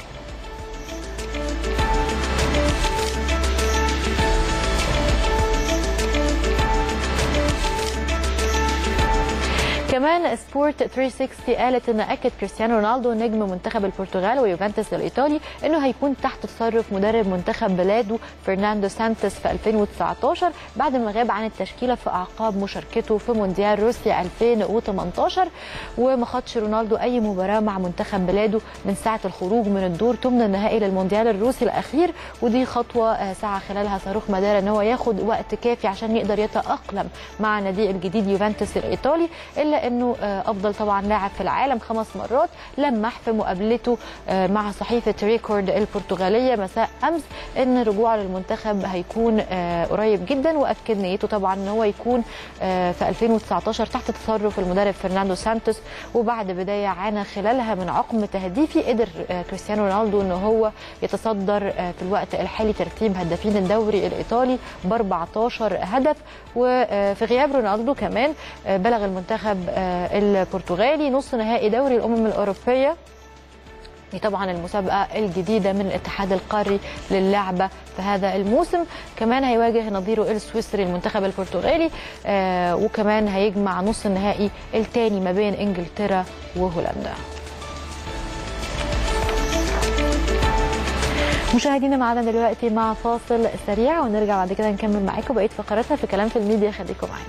كمان سبورت ثلاثمية وستين قالت ان اكد كريستيانو رونالدو نجم منتخب البرتغال ويوفنتوس الايطالي انه هيكون تحت تصرف مدرب منتخب بلاده فرناندو سانتوس في ألفين وتسعة عشر بعد ما غاب عن التشكيله في اعقاب مشاركته في مونديال روسيا ألفين وثمانية عشر، وما خدش رونالدو اي مباراه مع منتخب بلاده من ساعه الخروج من الدور ثمن النهائي للمونديال الروسي الاخير، ودي خطوه سعى خلالها صاروخ ماديرا ان هو ياخد وقت كافي عشان يقدر يتاقلم مع نادي الجديد يوفنتوس الايطالي، الا انه افضل طبعا لاعب في العالم خمس مرات لمح في مقابلته مع صحيفه ريكورد البرتغاليه مساء امس ان رجوعه للمنتخب هيكون قريب جدا، واكد نيته طبعا ان هو يكون في ألفين وتسعة عشر تحت تصرف المدرب فرناندو سانتوس. وبعد بدايه عانى خلالها من عقم تهديفي قدر كريستيانو رونالدو ان هو يتصدر في الوقت الحالي ترتيب هدافين الدوري الايطالي ب أربعة عشر هدف. وفي غياب رونالدو كمان بلغ المنتخب البرتغالي نص نهائي دوري الامم الاوروبيه، دي طبعا المسابقه الجديده من الاتحاد القاري للعبه في هذا الموسم. كمان هيواجه نظيره السويسري المنتخب البرتغالي، آه وكمان هيجمع نص النهائي الثاني ما بين انجلترا وهولندا. مشاهدينا معانا دلوقتي مع فاصل سريع ونرجع بعد كده نكمل معاكم بقيه فقراتنا في كلام في الميديا. خليكم معانا.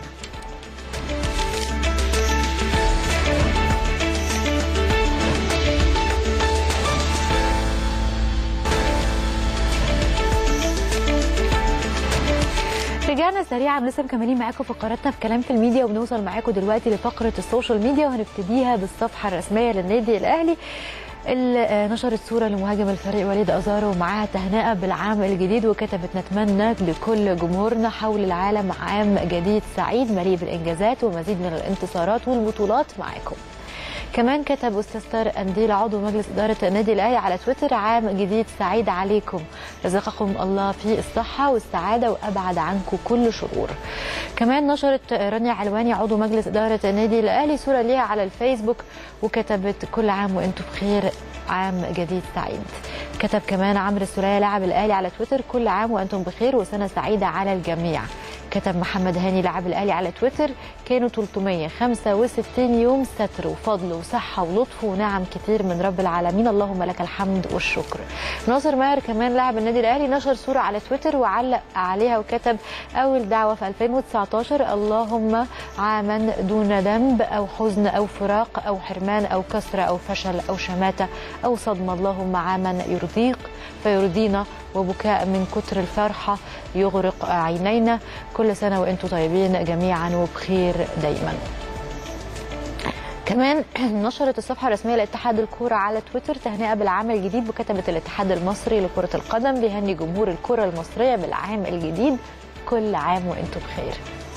رجعنا سريعا لسه مكملين معاكم فقراتنا في كلام في الميديا وبنوصل معاكم دلوقتي لفقره السوشيال ميديا وهنبتديها بالصفحه الرسميه للنادي الاهلي اللي نشرت صوره لمهاجم الفريق وليد ازارو ومعاها تهنئه بالعام الجديد وكتبت: نتمنى لكل جمهورنا حول العالم عام جديد سعيد مليء بالانجازات ومزيد من الانتصارات والبطولات معاكم. كمان كتب استاذ طارق قنديل عضو مجلس اداره النادي الاهلي على تويتر: عام جديد سعيد عليكم، رزقكم الله فيه الصحه والسعاده وابعد عنكم كل شرور. كمان نشرت رانيا علواني عضو مجلس اداره النادي الاهلي صوره ليها على الفيسبوك وكتبت: كل عام وانتم بخير، عام جديد سعيد. كتب كمان عمرو السوليه لاعب الاهلي على تويتر: كل عام وانتم بخير وسنه سعيده على الجميع. كتب محمد هاني لاعب الاهلي على تويتر: كانوا ثلاثمية وخمسة وستين يوم ستر وفضل وصحه ولطف ونعم كتير من رب العالمين، اللهم لك الحمد والشكر. ناصر ماهر كمان لاعب النادي الاهلي نشر صوره على تويتر وعلق عليها وكتب: اول دعوه في ألفين وتسعتاشر، اللهم عاما دون ذنب او حزن او فراق او حرمان او كسره او فشل او شماته او صدمه، اللهم عاما يرضيك فيرضينا وبكاء من كتر الفرحه يغرق عينينا، كل سنه وانتم طيبين جميعا وبخير دايما. كمان نشرت الصفحه الرسميه لاتحاد الكوره على تويتر تهنئه بالعام الجديد وكتبت: الاتحاد المصري لكره القدم بيهني جمهور الكره المصريه بالعام الجديد، كل عام وانتم بخير.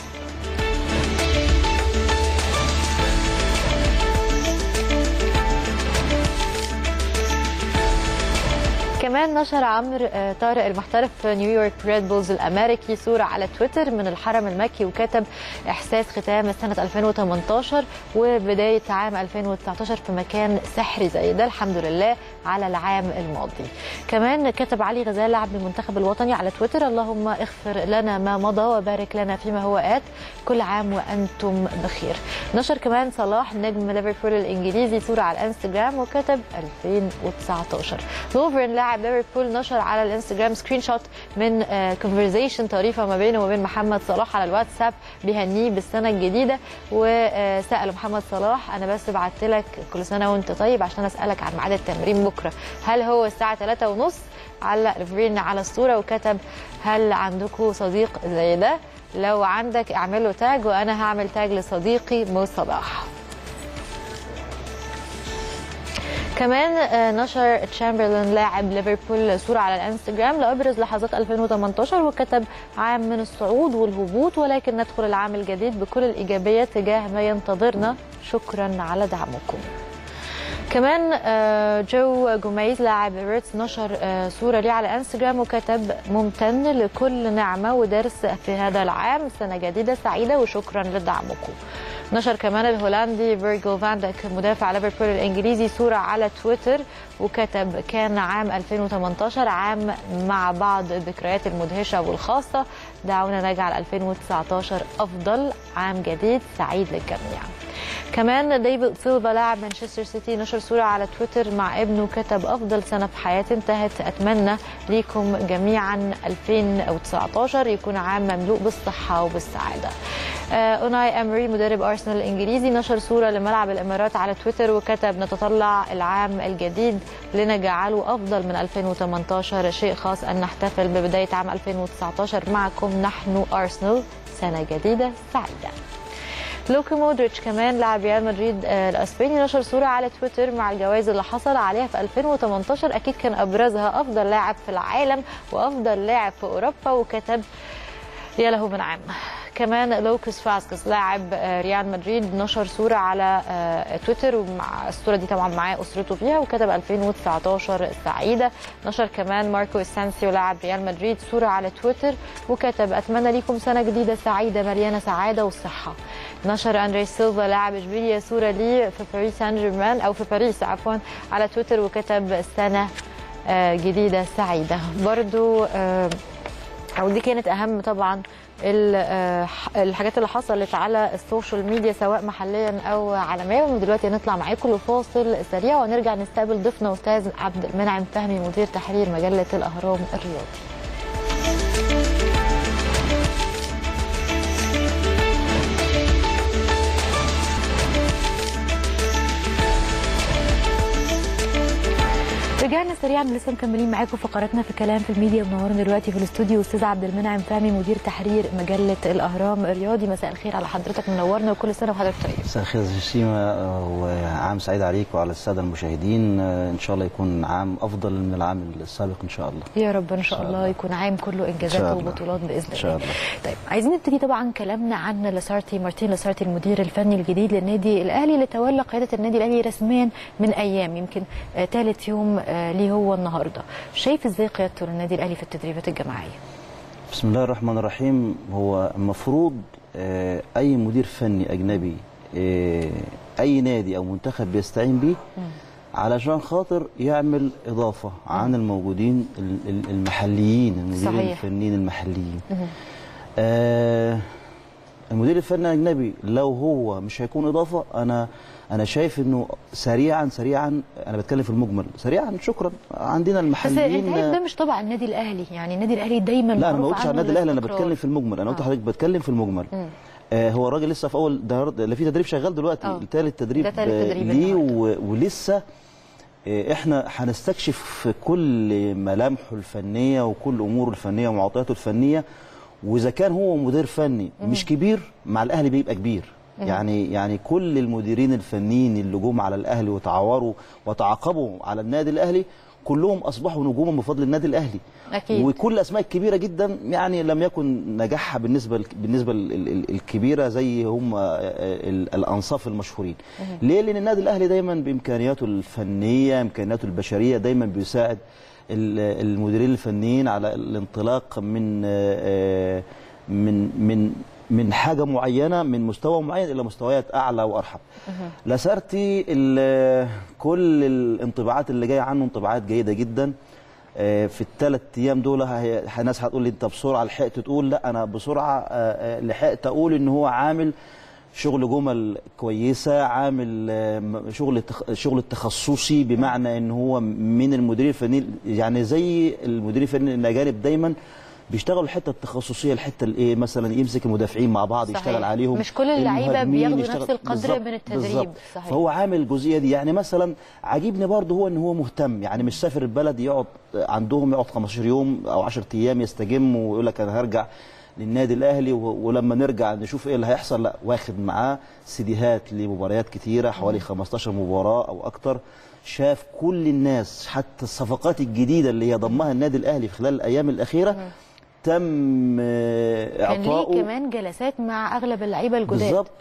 كمان نشر عمرو طارق المحترف في نيويورك ريد بولز الامريكي صوره على تويتر من الحرم المكي وكتب: احساس ختام سنه ألفين وثمانية عشر وبدايه عام ألفين وتسعتاشر في مكان سحري زي ده، الحمد لله على العام الماضي. كمان كتب علي غزال لاعب المنتخب الوطني على تويتر: اللهم اغفر لنا ما مضى وبارك لنا فيما هو آت، كل عام وانتم بخير. نشر كمان صلاح نجم ليفربول الانجليزي صوره على الانستجرام وكتب: ألفين وتسعتاشر. لوفرن لاعب ليفربول نشر على الانستجرام سكرين شوت من كونفرزيشن طريفه ما بينه وبين محمد صلاح على الواتساب بيهنيه بالسنه الجديده، وسال محمد صلاح: انا بس بعت لك كل سنه وانت طيب عشان اسالك عن ميعاد التمرين بكره، هل هو الساعه ثلاثة ونص؟ علق لوفرن على الصوره وكتب: هل عندكم صديق زي ده؟ لو عندك اعمل له تاج وانا هعمل تاج لصديقي مو صلاح. كمان نشر تشامبرلين لاعب ليفربول صوره على الانستجرام لابرز لحظات ألفين وثمانية عشر وكتب: عام من الصعود والهبوط ولكن ندخل العام الجديد بكل الايجابيه تجاه ما ينتظرنا، شكرا على دعمكم. كمان جو جوميز لاعب ايفرتس نشر صوره ليه على انستجرام وكتب: ممتن لكل نعمه ودرس في هذا العام، سنه جديده سعيده وشكرا لدعمكم. نشر كمان الهولندي فيرجيل فان دايك مدافع ليفربول الانجليزي صوره على تويتر وكتب: كان عام ألفين وثمانية عشر عام مع بعض الذكريات المدهشه والخاصه، دعونا نجعل ألفين وتسعتاشر افضل، عام جديد سعيد للجميع. كمان ديفيد سيلفا لاعب مانشستر سيتي نشر صوره على تويتر مع ابنه وكتب: افضل سنه في حياتي انتهت، اتمنى ليكم جميعا ألفين وتسعتاشر يكون عام مملوء بالصحه وبالسعاده. اوناي امري مدرب ارسنال الانجليزي نشر صوره لملعب الامارات على تويتر وكتب: نتطلع العام الجديد لنجعله افضل من ألفين وثمانية عشر، شيء خاص ان نحتفل ببدايه عام ألفين وتسعتاشر معكم نحن ارسنال، سنه جديده سعيده. لوكا مودريتش كمان لاعب ريال مدريد الاسباني نشر صوره على تويتر مع الجوائز اللي حصل عليها في ألفين وثمانية عشر، اكيد كان ابرزها افضل لاعب في العالم وافضل لاعب في اوروبا وكتب: يا له من عام. كمان لوكاس فاسكس لاعب ريال مدريد نشر صوره على تويتر ومع الصوره دي طبعا معاه اسرته فيها وكتب ألفين وتسعتاشر سعيده. نشر كمان ماركو اسانسيو لاعب ريال مدريد صوره على تويتر وكتب: اتمنى لكم سنه جديده سعيده مليانه سعاده وصحه. نشر اندري سيلفا لاعب اشبيليا صوره ليه في باريس سان جيرمان او في باريس عفوا على تويتر وكتب: سنه جديده سعيده. برضو او دي كانت اهم طبعا الحاجات اللي حصلت على السوشيال ميديا سواء محليا او عالميا. ودلوقتي نطلع معاكم لفاصل سريع ونرجع نستقبل ضيفنا استاذ عبد المنعم فهمي مدير تحرير مجله الاهرام الرياضي. رجعنا سريعا لسه مكملين معاكم فقراتنا في كلام في الميديا. منورنا دلوقتي في الاستوديو استاذ عبد المنعم فهمي مدير تحرير مجله الاهرام الرياضي. مساء الخير على حضرتك، منورنا وكل سنه وحضرتك طيب. مساء الخير يا شيماء وعام سعيد عليك وعلى الساده المشاهدين. ان شاء الله يكون عام افضل من العام السابق ان شاء الله. يا رب ان شاء الله يكون عام كله انجازات وبطولات باذن الله. ان شاء الله. طيب عايزين نبتدي طبعا كلامنا عن لاسارتي مارتين لاسارتي المدير الفني الجديد للنادي الاهلي اللي تولى قياده النادي الاهلي رسميا من ايام، يمكن ثالث يوم ليه هو النهارده. شايف ازاي قيادته للنادي الاهلي في التدريبات الجماعيه؟ بسم الله الرحمن الرحيم. هو المفروض اي مدير فني اجنبي اي نادي او منتخب بيستعين بيه علشان خاطر يعمل اضافه عن الموجودين المحليين، المديرين الفنيين المحليين. آه المدير الفني الاجنبي لو هو مش هيكون اضافه، انا انا شايف انه سريعا سريعا انا بتكلم في المجمل سريعا شكرا عندنا المحليين. بس انت ده مش طبعا النادي الاهلي، يعني النادي الاهلي دايما لا انا ما قلتش على النادي الاهلي، انا بتكلم في المجمل. انا قلت لحضرتك بتكلم في المجمل. آه هو الراجل لسه في اول ده في تدريب شغال دلوقتي، ثالث تدريب ليه ولسه آه احنا هنستكشف كل ملامحه الفنيه وكل اموره الفنيه ومعطياته الفنيه. واذا كان هو مدير فني مش كبير مع الاهلي بيبقى كبير. يعني يعني كل المديرين الفنيين اللي جم على الاهلي وتعاوروا وتعاقبوا على النادي الاهلي كلهم اصبحوا نجوما بفضل النادي الاهلي. أكيد. وكل الاسماء الكبيره جدا يعني لم يكن نجاحها بالنسبه بالنسبه الكبيره زي هم الانصاف المشهورين. ليه؟ لان النادي الاهلي دايما بامكانياته الفنيه امكانياته البشريه دايما بيساعد المديرين الفنيين على الانطلاق من من من من حاجه معينه، من مستوى معين الى مستويات اعلى وارحب. لاسارتي كل الانطباعات اللي جايه عنه انطباعات جيده جدا. في الثلاث ايام دول الناس هتقول لي انت بسرعه لحقت تقول، لا انا بسرعه لحقت اقول ان هو عامل شغل جمل كويسه، عامل شغل شغل التخصصي بمعنى ان هو من المديرين الفنيين، يعني زي المديرين الفنيين الاجانب دايما بيشتغلوا الحته التخصصيه، الحته الايه مثلا يمسك المدافعين مع بعض. صحيح. يشتغل عليهم، مش كل اللعيبه بياخدوا نفس القدر من التدريب. صحيح. فهو عامل الجزئيه دي. يعني مثلا عاجبني برضه هو ان هو مهتم، يعني مش سافر البلد يقعد عندهم يقعد خمستاشر يوم او عشرة ايام يستجم ويقول لك انا هرجع للنادي الاهلي ولما نرجع نشوف ايه اللي هيحصل. لا، واخد معاه سيديهات لمباريات كتيره حوالي خمستاشر مباراه او اكتر، شاف كل الناس حتى الصفقات الجديده اللي هي ضمها النادي الاهلي في خلال الايام الاخيره. م. تم اعطائه، كان ليه كمان جلسات مع اغلب اللعيبه الجداد بالظبط.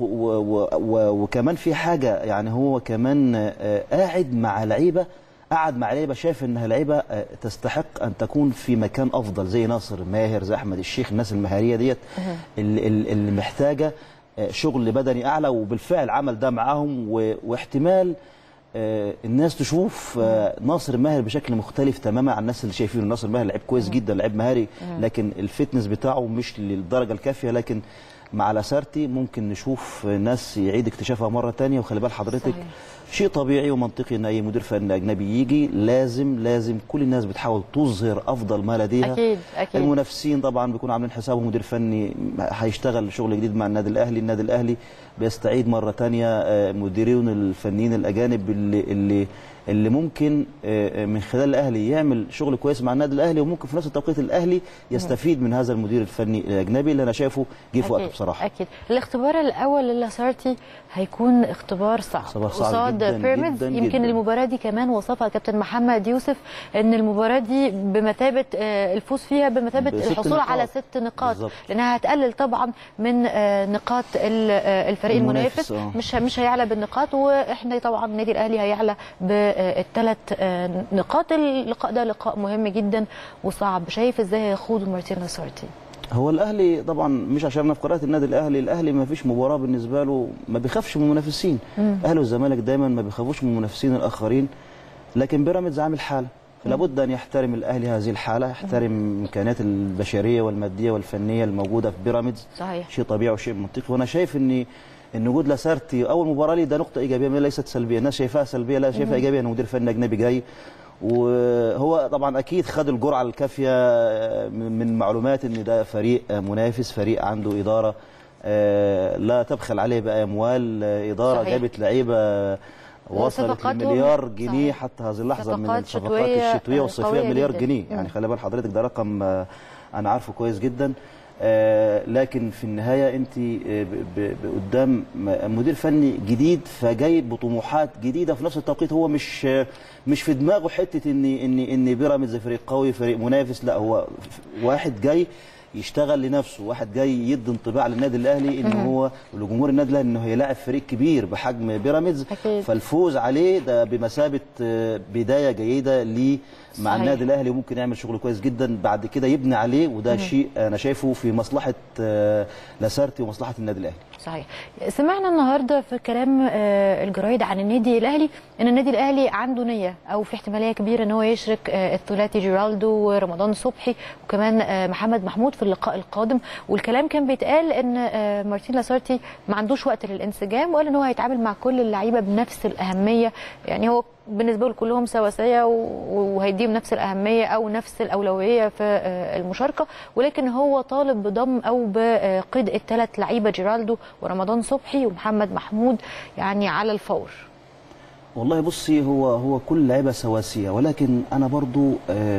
وكمان في حاجه، يعني هو كمان قاعد مع لعيبه قعد مع لعيبه شايف انها لعيبه تستحق ان تكون في مكان افضل، زي ناصر ماهر، زي احمد الشيخ، الناس المهاريه ديت اللي, اللي محتاجه شغل بدني اعلى. وبالفعل عمل ده معاهم، واحتمال الناس تشوف ناصر ماهر بشكل مختلف تماما عن الناس اللي شايفينه. ناصر ماهر لعيب كويس جدا، لعيب مهاري، لكن الفتنس بتاعه مش للدرجه الكافيه. لكن مع لاسارتي ممكن نشوف ناس يعيد اكتشافها مره ثانيه. وخلي بال حضرتك، صحيح. شيء طبيعي ومنطقي ان اي مدير فني اجنبي يجي لازم لازم كل الناس بتحاول تظهر افضل ما لديها. اكيد اكيد. المنافسين طبعا بيكونوا عاملين حسابهم مدير فني هيشتغل شغل جديد مع النادي الاهلي. النادي الاهلي بيستعيد مره ثانيه مديرين الفنيين الاجانب اللي اللي اللي ممكن من خلال الاهلي يعمل شغل كويس مع النادي الاهلي، وممكن في نفس التوقيت الاهلي يستفيد من هذا المدير الفني الاجنبي اللي انا شايفه جه في وقته بصراحه. اكيد. الاختبار الاول للاسارتي هيكون اختبار صعب قصاد بيراميدز. يمكن جداً. المباراه دي كمان وصفها الكابتن محمد يوسف ان المباراه دي بمثابه الفوز فيها بمثابه الحصول نقاط. على ست نقاط بالزبط. لانها هتقلل طبعا من نقاط الفريق المنافس. مش مش هيعلى بالنقاط، واحنا طبعا النادي الاهلي هيعلى بالثلاث نقاط. اللقاء ده لقاء مهم جدا وصعب. شايف ازاي هيخوض مارتين لاسارتي؟ هو الاهلي طبعا مش عشان انا في قناه النادي الاهلي، الاهلي ما فيش مباراه بالنسبه له ما بيخافش من المنافسين. الاهلي والزمالك دايما ما بيخافوش من المنافسين الاخرين، لكن بيراميدز عامل حاله لابد ان يحترم الاهلي هذه الحاله، يحترم الامكانيات البشريه والماديه والفنيه الموجوده في بيراميدز. صحيح. شيء طبيعي وشيء منطقي، وانا شايف ان ان وجود لاسارتي اول مباراه لي ده نقطه ايجابيه ليست سلبيه. الناس شايفاها سلبيه، لا شايفها ايجابيه، ان مدير فني اجنبي جاي. وهو طبعا اكيد خد الجرعه الكافيه من معلومات ان ده فريق منافس، فريق عنده اداره لا تبخل عليه باموال، اداره صحيح. جابت لعيبه وصلت لمليار جنيه صحيح. حتى هذه اللحظه من الصفقات الشتويه والصيفيه مليار جنيه. يعني خلي بال حضرتك ده رقم انا عارفه كويس جدا. آه لكن في النهايه انت قدام مدير فني جديد، فجاي بطموحات جديده في نفس التوقيت. هو مش مش في دماغه حته ان ان ان بيراميدز فريق قوي، فريق منافس، لا هو واحد جاي يشتغل لنفسه، واحد جاي يدي انطباع للنادي الاهلي ان هو ولجمهور النادي الاهلي انه هيلاعب فريق كبير بحجم بيراميدز، فالفوز عليه ده بمثابه بدايه جيده ليه مع صحيح. النادي الاهلي، وممكن يعمل شغل كويس جدا بعد كده يبني عليه، وده مم. شيء انا شايفه في مصلحه لاسارتي ومصلحه النادي الاهلي. صحيح. سمعنا النهارده في كلام الجرايد عن النادي الاهلي ان النادي الاهلي عنده نيه او في احتماليه كبيره ان هو يشرك الثلاثي جيرالدو ورمضان صبحي وكمان محمد محمود في اللقاء القادم، والكلام كان بيتقال ان مارتين لاسارتي ما عندوش وقت للانسجام، وقال ان هو هيتعامل مع كل اللعيبه بنفس الاهميه. يعني هو بالنسبه له كلهم سواسيه وهيديهم نفس الاهميه او نفس الاولويه في المشاركه، ولكن هو طالب بضم او بقيد الثلاث لعيبه جيرالدو ورمضان صبحي ومحمد محمود يعني على الفور. والله بصي، هو هو كل لعيبه سواسيه، ولكن انا برضو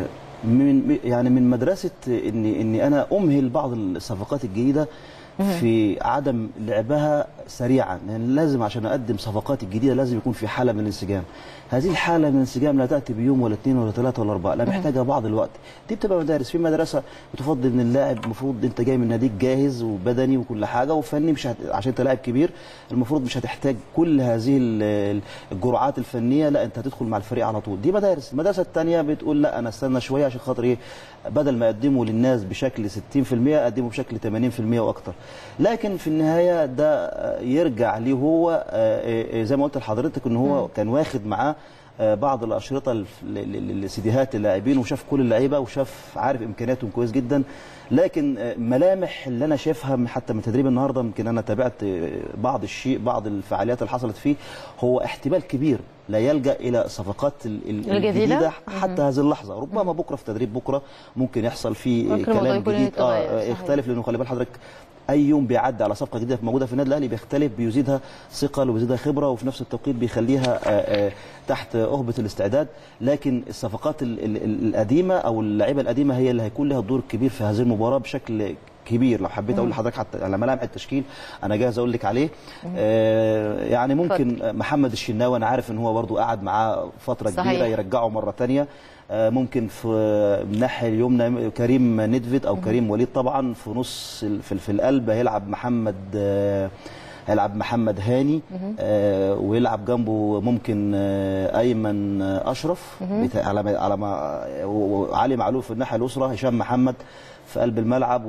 من يعني من مدرسه اني اني انا امهل بعض الصفقات الجديده في عدم لعبها سريعا. يعني لازم عشان اقدم صفقات الجديده لازم يكون في حاله من الانسجام. هذه الحاله من الانسجام لا تاتي بيوم ولا اثنين ولا ثلاثه ولا اربعه، لا محتاجه بعض الوقت. دي بتبقى مدارس. في مدرسه بتفضل ان اللاعب المفروض انت جاي من ناديك جاهز وبدني وكل حاجه وفني، مش هت... عشان انت لاعب كبير المفروض مش هتحتاج كل هذه الجرعات الفنيه، لا انت هتدخل مع الفريق على طول. دي مدارس. المدرسه الثانيه بتقول لا انا استنى شويه عشان خاطر ايه، بدل ما اقدمه للناس بشكل ستين في المية اقدمه بشكل ثمانين في المية واكثر. لكن في النهايه ده يرجع ليه هو، زي ما قلت لحضرتك ان هو كان واخد معاه بعض الاشرطه السيديهات اللاعبين وشاف كل اللعيبه وشاف عارف امكانياتهم كويس جدا. لكن ملامح اللي انا شايفها حتى من تدريب النهارده، يمكن انا تابعت بعض الشيء بعض الفعاليات اللي حصلت فيه، هو احتمال كبير لا يلجا الى صفقات الجديده حتى هذه اللحظه. ربما بكره في تدريب بكره ممكن يحصل فيه كلام جديد اه يختلف، لانه خلي بال حضرتك اي يوم بيعدي على صفقه جديده موجوده في النادي الاهلي بيختلف، بيزيدها ثقل وبيزيدها خبره، وفي نفس التوقيت بيخليها تحت اهبه الاستعداد. لكن الصفقات القديمه او اللعيبه القديمه هي اللي هيكون لها الدور الكبير في هذه المباراه بشكل كبير. لو حبيت اقول لحضرتك حتى على ملامح التشكيل انا جاهز اقول لك عليه. آه يعني ممكن فضل. محمد الشناوي انا عارف ان هو برضو قعد معاه فتره صحيح. كبيره، يرجعه مره ثانيه. آه ممكن في الناحيه اليمنى كريم ندفد او كريم وليد طبعا. في نص في, في القلب هيلعب محمد آه هيلعب محمد هاني آه ويلعب جنبه ممكن آه ايمن آه اشرف على على ما وعلي معلول في الناحيه اليسرى، هشام محمد في قلب الملعب،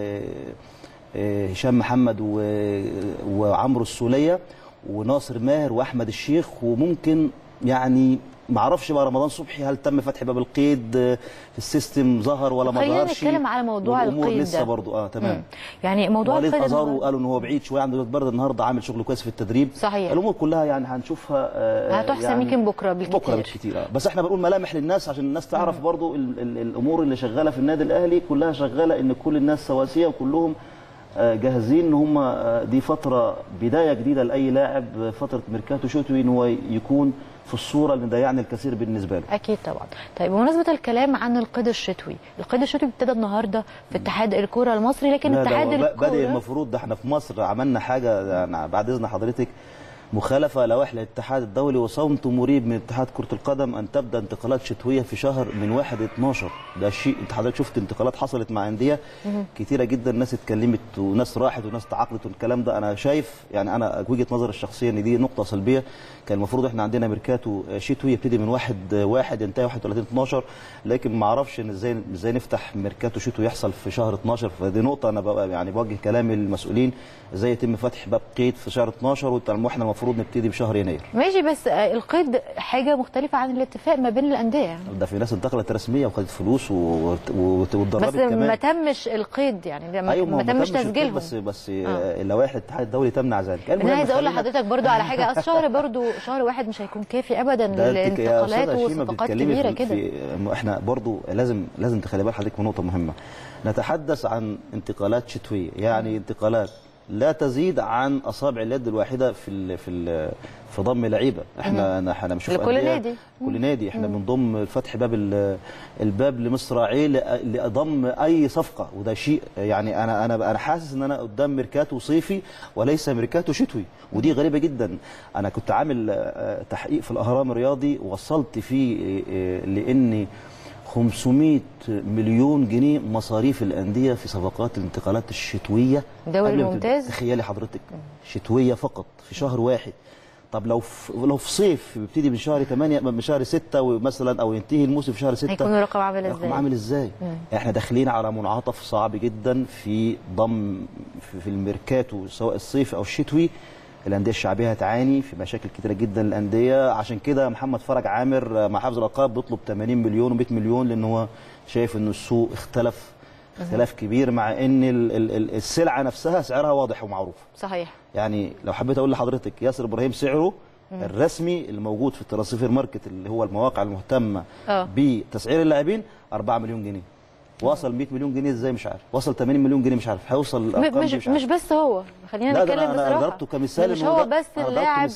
وهشام محمد وعمرو السوليه وناصر ماهر واحمد الشيخ. وممكن يعني ما اعرفش بقى رمضان صبحي هل تم فتح باب القيد في السيستم ظهر ولا ما ظهرش. خلينا نتكلم على موضوع القيد لسه برضه اه تمام. مم. يعني موضوع القيد ازارو قالوا ان هو بعيد شويه عنده برد النهارده عامل شغل كويس في التدريب. صحيح. الامور كلها يعني هنشوفها آه هتحسم يعني يمكن بكره بالكتير بكره بالكتير آه. بس احنا بنقول ملامح للناس عشان الناس تعرف برضه ال ال الامور اللي شغاله في النادي الاهلي كلها شغاله، ان كل الناس سواسيه وكلهم جاهزين ان هم دي فتره بدايه جديده لاي لاعب، فتره ميركاتو شتوي ان هو يكون في الصوره اللي مضيعني الكثير بالنسبه له. اكيد طبعا. طيب بمناسبه الكلام عن القيد الشتوي، القيد الشتوي ابتدى النهارده في اتحاد الكره المصري، لكن اتحاد الكره بدأ المفروض ده احنا في مصر عملنا حاجه يعني بعد اذن حضرتك مخالفه لوائح الاتحاد الدولي وصمت مريب من اتحاد كره القدم ان تبدا انتقالات شتويه في شهر من واحد اتناشر. ده شيء انت حضرتك شفت انتقالات حصلت مع انديه كتيره جدا، ناس اتكلمت وناس راحت وناس تعاقدت والكلام ده. انا شايف يعني انا وجهه نظري الشخصيه ان دي نقطه سلبيه. كان المفروض احنا عندنا ميركاتو شتوي يبتدي من واحد واحد ينتهي واحد وثلاثين اتناشر، لكن ما اعرفش ان ازاي ازاي نفتح ميركاتو شتوي يحصل في شهر اتناشر. فدي نقطه انا بقى يعني بوجه كلامي للمسؤولين ازاي يتم فتح باب قيد في شهر اتناشر واحنا المفروض نبتدي بشهر يناير. ماشي، بس القيد حاجه مختلفه عن الاتفاق ما بين الانديه يعني. ده في ناس انتقلت رسميه وخدت فلوس واتدربت كمان، بس ما تمش القيد يعني، ما, أيوة ما تمش تسجيلهم. بس بس آه. لوائح الاتحاد الدولي تمنع ذلك. انا عايز اقول لحضرتك برضو على حاجه، اصل شهر برضو شهر واحد مش هيكون كافي ابدا للانتقالات وصفقات كبيره كده. احنا برضو لازم لازم تخلي بال حضرتك من نقطه مهمه. نتحدث عن انتقالات شتويه، يعني انتقالات لا تزيد عن اصابع اليد الواحده في ال في ال في ضم لعيبه. احنا احنا بنشوف لكل نادي كل نادي احنا بنضم فتح باب الباب لمصراعيه لضم اي صفقه، وده شيء يعني انا انا انا حاسس ان انا قدام ميركاتو صيفي وليس ميركاتو شتوي، ودي غريبه جدا. انا كنت عامل تحقيق في الاهرام الرياضي ووصلت فيه لاني خمسمائة مليون جنيه مصاريف الانديه في صفقات الانتقالات الشتويه. دوري الممتاز، تخيلي حضرتك شتويه فقط في شهر واحد. طب لو في لو في صيف بيبتدي من شهر ثمانية من شهر ستة مثلا، او ينتهي الموسم في شهر ستة، هيكون الرقم عامل ازاي؟ الرقم عامل ازاي؟ مم. احنا داخلين على منعطف صعب جدا في ضم في, في الميركاتو سواء الصيفي او الشتوي. الانديه الشعبيه هتعاني في مشاكل كتيره جدا الانديه، عشان كده محمد فرج عامر مع حافظ الالقاب بيطلب ثمانين مليون ومئة مليون، لان هو شايف ان السوق اختلف اختلاف كبير، مع ان السلعه نفسها سعرها واضح ومعروف. صحيح. يعني لو حبيت اقول لحضرتك ياسر ابراهيم سعره مم. الرسمي اللي موجود في الترانسفير ماركت اللي هو المواقع المهتمه أوه. بتسعير اللاعبين أربعة مليون جنيه. وصل مئة مليون جنيه ازاي مش عارف، وصل ثمانين مليون جنيه مش عارف، هيوصل الارقام مش مش عارف. مش بس هو، خلينا نتكلم بصراحه. انا ضربته كمثال، مش هو بس اللاعب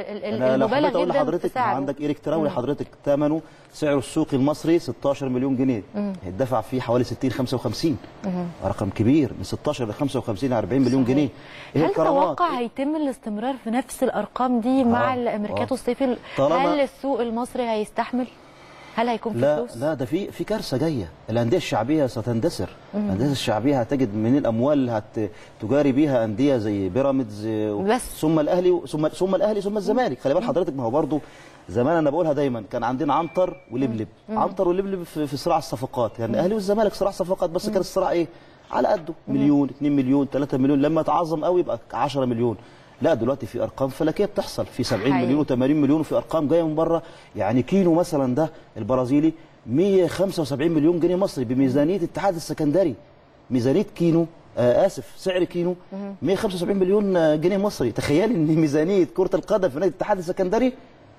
المبالغ جدا لحضرتك في عندك ايريك تراوري حضرتك ثمنه سعره السوقي المصري ستاشر مليون جنيه، هيدفع فيه حوالي ستين خمسة وخمسين، رقم كبير من ستاشر ل خمسة وخمسين ل أربعين مليون جنيه. هل تتوقع هيتم الاستمرار في نفس الارقام دي مع الميركاتو الصيفي؟ هل السوق المصري هيستحمل؟ هل هيكون في لا فلوس؟ لا ده في في كارثه جايه، الانديه الشعبيه ستندثر، الانديه الشعبيه هتجد من الاموال هت تجاري بيها انديه زي بيراميدز ثم الاهلي ثم ثم الاهلي ثم الزمالك. خلي بال حضرتك، ما هو برضه زمان انا بقولها دايما كان عندنا عنتر ولبلب، عنتر ولبلب في, في صراع الصفقات، يعني الاهلي والزمالك صراع صفقات، بس كان الصراع ايه؟ على قده، مليون اتنين مليون ثلاثة مليون، لما تعظم قوي يبقى عشرة مليون. لا دلوقتي في ارقام فلكيه بتحصل، في سبعين مليون وثمانين مليون، وفي ارقام جايه من بره. يعني كينو مثلا ده البرازيلي مئة وخمسة وسبعين مليون جنيه مصري بميزانيه الاتحاد السكندري. ميزانيه كينو آه اسف سعر كينو مئة وخمسة وسبعين مليون جنيه مصري. تخيل ان ميزانيه كره القدم في نادي الاتحاد السكندري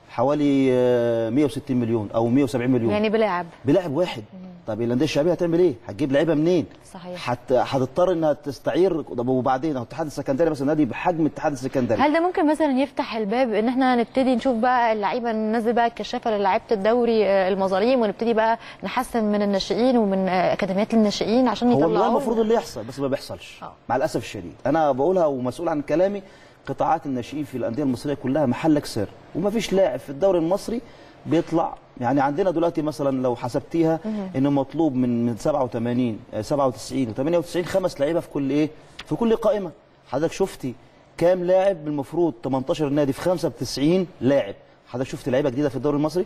حوالي مئة وستين مليون او مئة وسبعين مليون، يعني بلاعب بلاعب واحد. طب الانديه الشعبيه هتعمل ايه؟ هتجيب لعيبه منين؟ صحيح. هتضطر انها تستعير. وبعدين الاتحاد السكندري مثلا نادي بحجم الاتحاد السكندري، هل ده ممكن مثلا يفتح الباب ان احنا نبتدي نشوف بقى اللعيبه، ننزل بقى الكشافه للاعيبه الدوري المظاليم، ونبتدي بقى نحسن من الناشئين ومن اكاديميات الناشئين عشان يطلعوا؟ هو ده المفروض اللي يحصل، بس ما بيحصلش أوه. مع الاسف الشديد. انا بقولها ومسؤول عن كلامي، قطاعات الناشئين في الانديه المصريه كلها محلك سر، وما فيش لاعب في الدوري المصري بيطلع. يعني عندنا دلوقتي مثلا لو حسبتيها انه مطلوب من من سبعة وثمانين سبعة وتسعين وثمانية وتسعين خمس لعيبه في كل ايه؟ في كل قائمه. حضرتك شفتي كام لاعب؟ المفروض تمنتاشر نادي في خمسة وتسعين لاعب. حضرتك شفت لعيبه جديده في الدوري المصري؟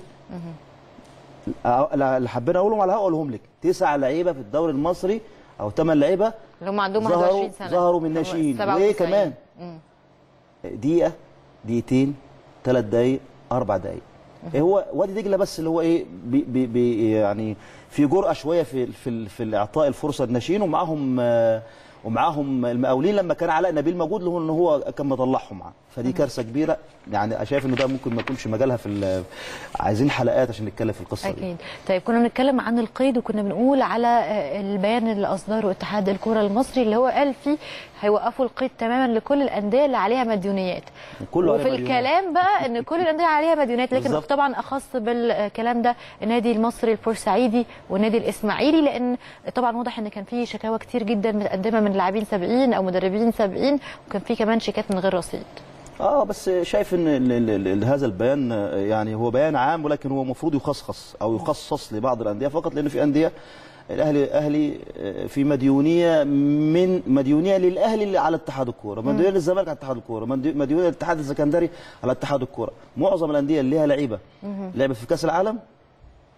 اللي حبينا اقولهم على الهواء اقولهم لك، تسع لعيبه في الدوري المصري او ثمان لعيبه اللي هم عندهم واحد وعشرين سنه ظهروا من ناشئين. وايه كمان؟ دقيقه دقيقتين ثلاث دقائق اربع دقائق. هو وادي دجله بس اللي هو ايه بي بي بي يعني في جرأه شويه في في في اعطاء الفرصه للناشئين، ومعاهم ومعاهم المقاولين لما كان علاء نبيل موجود له ان هو كان مطلعهم معاه. فدي كارثه كبيره. يعني شايف انه ده ممكن ما يكونش مجالها في، عايزين حلقات عشان نتكلم في القصه أكيد. دي. اكيد. طيب كنا بنتكلم عن القيد، وكنا بنقول على البيان اللي اصدره اتحاد الكره المصري اللي هو قال فيه هيوقفوا القيد تماما لكل الانديه اللي عليها مديونيات. وفي الكلام بقى ان كل الانديه عليها مديونات، لكن بالزبط. طبعا اخص بالكلام ده النادي المصري البورسعيدي والنادي الاسماعيلي، لان طبعا واضح ان كان في شكاوى كتير جدا متقدمه من لاعبين سابقين او مدربين سابقين، وكان في كمان شيكات من غير رصيد. اه بس شايف ان ال ال ال هذا البيان يعني هو بيان عام، ولكن هو المفروض يخصص او يخصص لبعض الانديه فقط، لان في انديه الاهلي اهلي في مديونيه، من مديونيه للاهلي على اتحاد الكوره، مديونيه للزمالك على اتحاد الكوره، مديونيه للاتحاد السكندري على اتحاد الكوره. معظم الانديه اللي ليها لعيبه لعبت في كاس العالم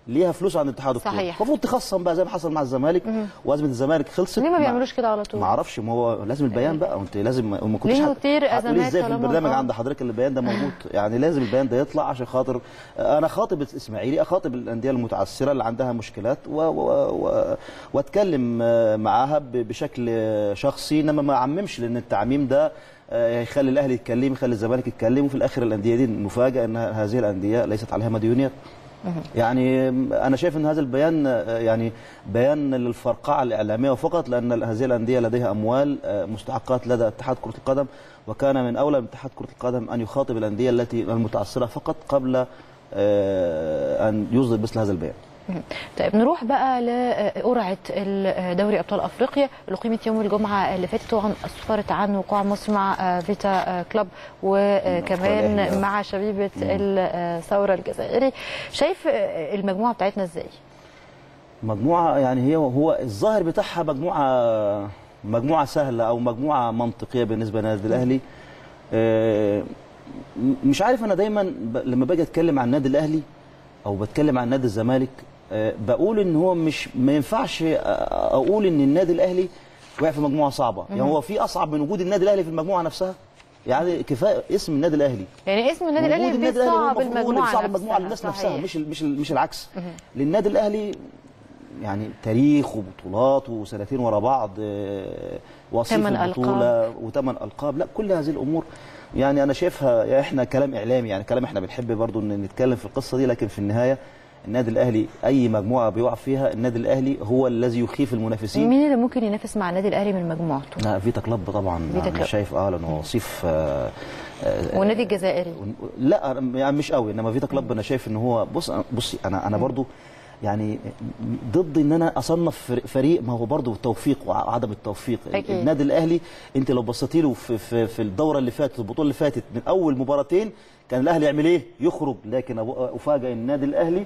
ليها فلوس عند اتحاد الكوره، صحيح. المفروض تخصم بقى زي ما حصل مع الزمالك، وازمه الزمالك خلصت. ليه ما بيعملوش كده على طول؟ ما اعرفش، ما هو لازم البيان بقى، وانت لازم ما كنتش ليه كتير ازمات ازاي في البرنامج آه. عند حضرتك البيان ده موجود؟ يعني لازم البيان ده يطلع عشان خاطر انا خاطب الاسماعيلي، اخاطب الانديه المتعثره اللي عندها مشكلات و... و... و... واتكلم معاها بشكل شخصي، انما ما اعممش، لان التعميم ده هيخلي الاهلي يتكلم، يخلي الزمالك يتكلم، وفي الاخر الانديه دي نفاجئ ان هذه الانديه ليست عليها مديونيات. يعني انا شايف ان هذا البيان يعني بيان للفرقعه الاعلاميه فقط، لان هذه الانديه لديها اموال مستحقات لدى اتحاد كره القدم، وكان من اولى اتحاد كره القدم ان يخاطب الانديه التي المتعثره فقط قبل ان يصدر مثل هذا البيان. طيب نروح بقى لقرعه دوري ابطال افريقيا اللي قيمت يوم الجمعه اللي فاتت، طبعا اسفرت عن وقوع مصر مع فيتا كلوب وكمان مع شبيبه الثوره الجزائري. شايف المجموعه بتاعتنا ازاي؟ مجموعه يعني هي هو الظاهر بتاعها مجموعه مجموعه سهله او مجموعه منطقيه بالنسبه للنادي الاهلي. مش عارف، انا دايما لما باجي اتكلم عن النادي الاهلي او بتكلم عن نادي الزمالك بقول ان هو مش ما ينفعش اقول ان النادي الاهلي وقع في مجموعه صعبه، يعني هو في اصعب من وجود النادي الاهلي في المجموعه نفسها؟ يعني كفايه اسم النادي الاهلي، يعني اسم النادي الاهلي بيصعب المجموعه بيصعب المجموعه للناس نفسها، مش مش مش العكس. للنادي الاهلي يعني تاريخ وبطولات وسنتين ورا بعض، وصيف البطوله وثمان القاب، لا كل هذه الامور يعني انا شايفها، يعني احنا كلام اعلامي، يعني كلام احنا بنحب برضو ان نتكلم في القصه دي، لكن في النهايه النادي الاهلي اي مجموعه بيقع فيها النادي الاهلي هو الذي يخيف المنافسين. مين اللي ممكن ينافس مع النادي الاهلي من مجموعته؟ لا فيتا كلوب طبعا، انا شايف اه لانه وصيف آه آه والنادي الجزائري لا يعني مش قوي، انما فيتا كلوب انا شايف ان هو بص بصي انا انا برضو يعني ضد ان انا اصنف فريق، ما هو برضه التوفيق وعدم التوفيق. أكيد. النادي الاهلي انت لو بصيتي له في, في في الدوره اللي فاتت البطوله اللي فاتت من اول مباراتين كان الاهلي يعمل ايه؟ يخرج، لكن افاجئ النادي الاهلي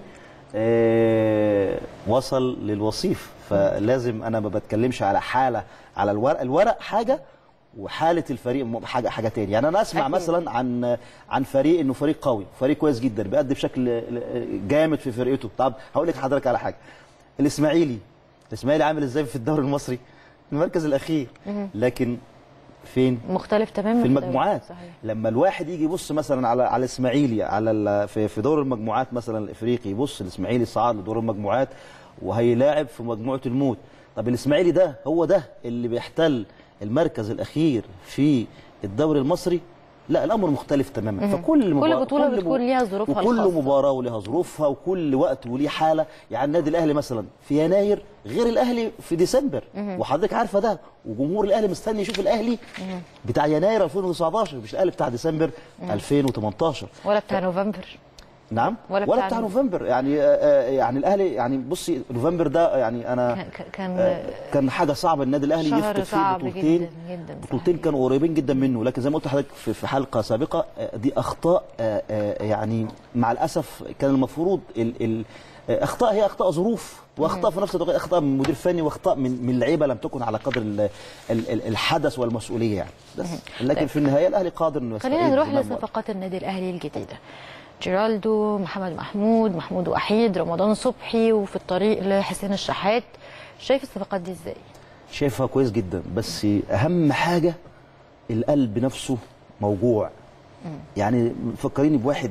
آه وصل للوصيف. فلازم انا ما بتكلمش على حاله على الورق، الورق حاجه وحاله الفريق حاجه حاجه ثانيه. يعني انا اسمع أكيد. مثلا عن عن فريق انه فريق قوي، فريق كويس جدا، بيأدي بشكل جامد في فرقته. طب هقول لك حضرتك على حاجه، الاسماعيلي الاسماعيلي عامل ازاي في الدوري المصري؟ المركز الاخير، لكن فين؟ مختلف تماما في المجموعات. صحيح. لما الواحد يجي يبص مثلا على على الاسماعيلي على في في دور المجموعات مثلا الافريقي، يبص الاسماعيلي صعد لدور المجموعات وهيلاعب في مجموعه الموت. طب الاسماعيلي ده هو ده اللي بيحتل المركز الاخير في الدوري المصري؟ لا الامر مختلف تماما. فكل مباراة كل بطوله كل بتكون ليها ظروفها الخاصه، وكل مباراه ولها ظروفها، وكل وقت وليه حاله. يعني النادي الاهلي مثلا في يناير غير الاهلي في ديسمبر، وحضرتك عارفه ده، وجمهور الاهلي مستني يشوف الاهلي بتاع يناير ألفين وتسعتاشر، مش الاهلي بتاع ديسمبر ألفين وتمنتاشر ولا بتاع نوفمبر. نعم، ولا بتاع, ولا بتاع نوفمبر. يعني يعني الاهلي يعني بصي نوفمبر ده يعني انا كان كان حاجه صعبه النادي الاهلي يفقد فيه بطولتين جداً جداً بطولتين كانوا قريبين جدا منه. لكن زي ما قلت لحضرتك في حلقه سابقه دي اخطاء، يعني مع الاسف كان المفروض ال ال اخطاء هي اخطاء ظروف، واخطاء في نفس الوقت اخطاء من مدير فني، واخطاء من من اللعيبه لم تكن على قدر ال ال الحدث والمسؤوليه يعني. بس لكن في النهايه الاهلي قادر انه يستعيد. خلينا نروح لصفقات النادي الاهلي الجديده. جيرالدو، محمد محمود، محمود وحيد، رمضان صبحي، وفي الطريق لحسين الشحات. شايف الصفقات دي ازاي؟ شايفها كويس جدا، بس اهم حاجه القلب نفسه موجوع. يعني فكريني بواحد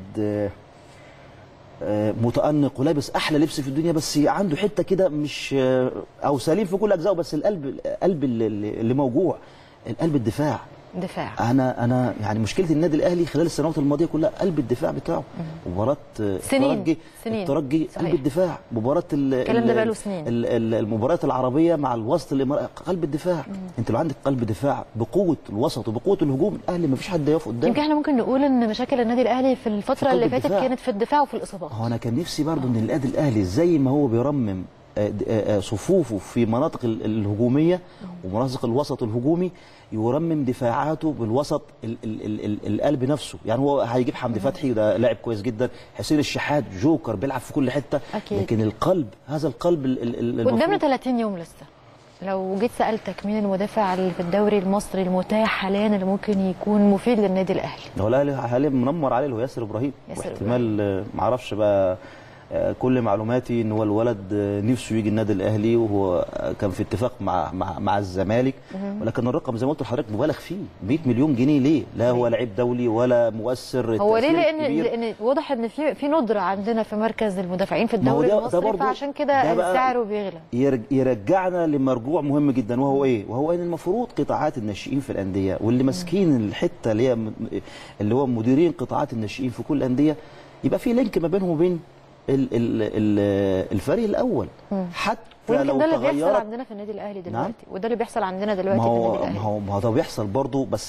متأنق ولابس احلى لبس في الدنيا، بس عنده حته كده مش او سليم في كل اجزائه، بس القلب القلب اللي موجوع، القلب الدفاع. دفاع. انا انا يعني مشكله النادي الاهلي خلال السنوات الماضيه كلها قلب الدفاع بتاعه. مباراه الترجي الترجي قلب الدفاع، مباراه الكلام ده بقاله سنين، المباريات العربيه مع الوسط الاماراتي قلب الدفاع. مم. انت لو عندك قلب دفاع بقوه الوسط وبقوه الهجوم الاهلي ما فيش حد يقف قدامه. يمكن احنا ممكن نقول ان مشاكل النادي الاهلي في الفتره في اللي فاتت كانت في الدفاع وفي الاصابات. هو انا كان نفسي برضو ان النادي الاهلي زي ما هو بيرمم صفوفه في مناطق الهجوميه ومناطق الوسط الهجومي يرمم دفاعاته بالوسط ال ال ال القلب نفسه. يعني هو هيجيب حمدي فتحي ده لاعب كويس جدا، حسين الشحات جوكر بيلعب في كل حته. أكيد. لكن القلب، هذا القلب قدامنا ثلاثين يوم لسه. لو جيت سالتك مين المدافع اللي في الدوري المصري المتاح حاليا اللي ممكن يكون مفيد للنادي الاهلي؟ هو الاهلي حاليا منمر عليه اللي هو ياسر ابراهيم، واحتمال ما اعرفش بقى كل معلوماتي ان هو الولد نفسه يجي النادي الاهلي، وهو كان في اتفاق مع مع, مع الزمالك، ولكن الرقم زي ما قلت لحضرتك مبالغ فيه مية مليون جنيه. ليه؟ لا هو لعيب دولي ولا مؤثر. هو ليه؟ لان لان واضح ان في في ندره عندنا في مركز المدافعين في الدوري المصري، فعشان كده سعره بيغلى. يرجعنا لمرجوع مهم جدا، وهو ايه؟ وهو ان المفروض قطاعات الناشئين في الانديه واللي ماسكين الحته اللي هي اللي هو مديرين قطاعات الناشئين في كل الانديه يبقى في لينك ما بينهم وبين ال ال ال الفريق الاول. مم. حتى لو ده اللي بيحصل عندنا في النادي الاهلي دلوقتي. نعم؟ وده اللي بيحصل عندنا دلوقتي في النادي الاهلي. ما هو ما هو ده بيحصل برضه، بس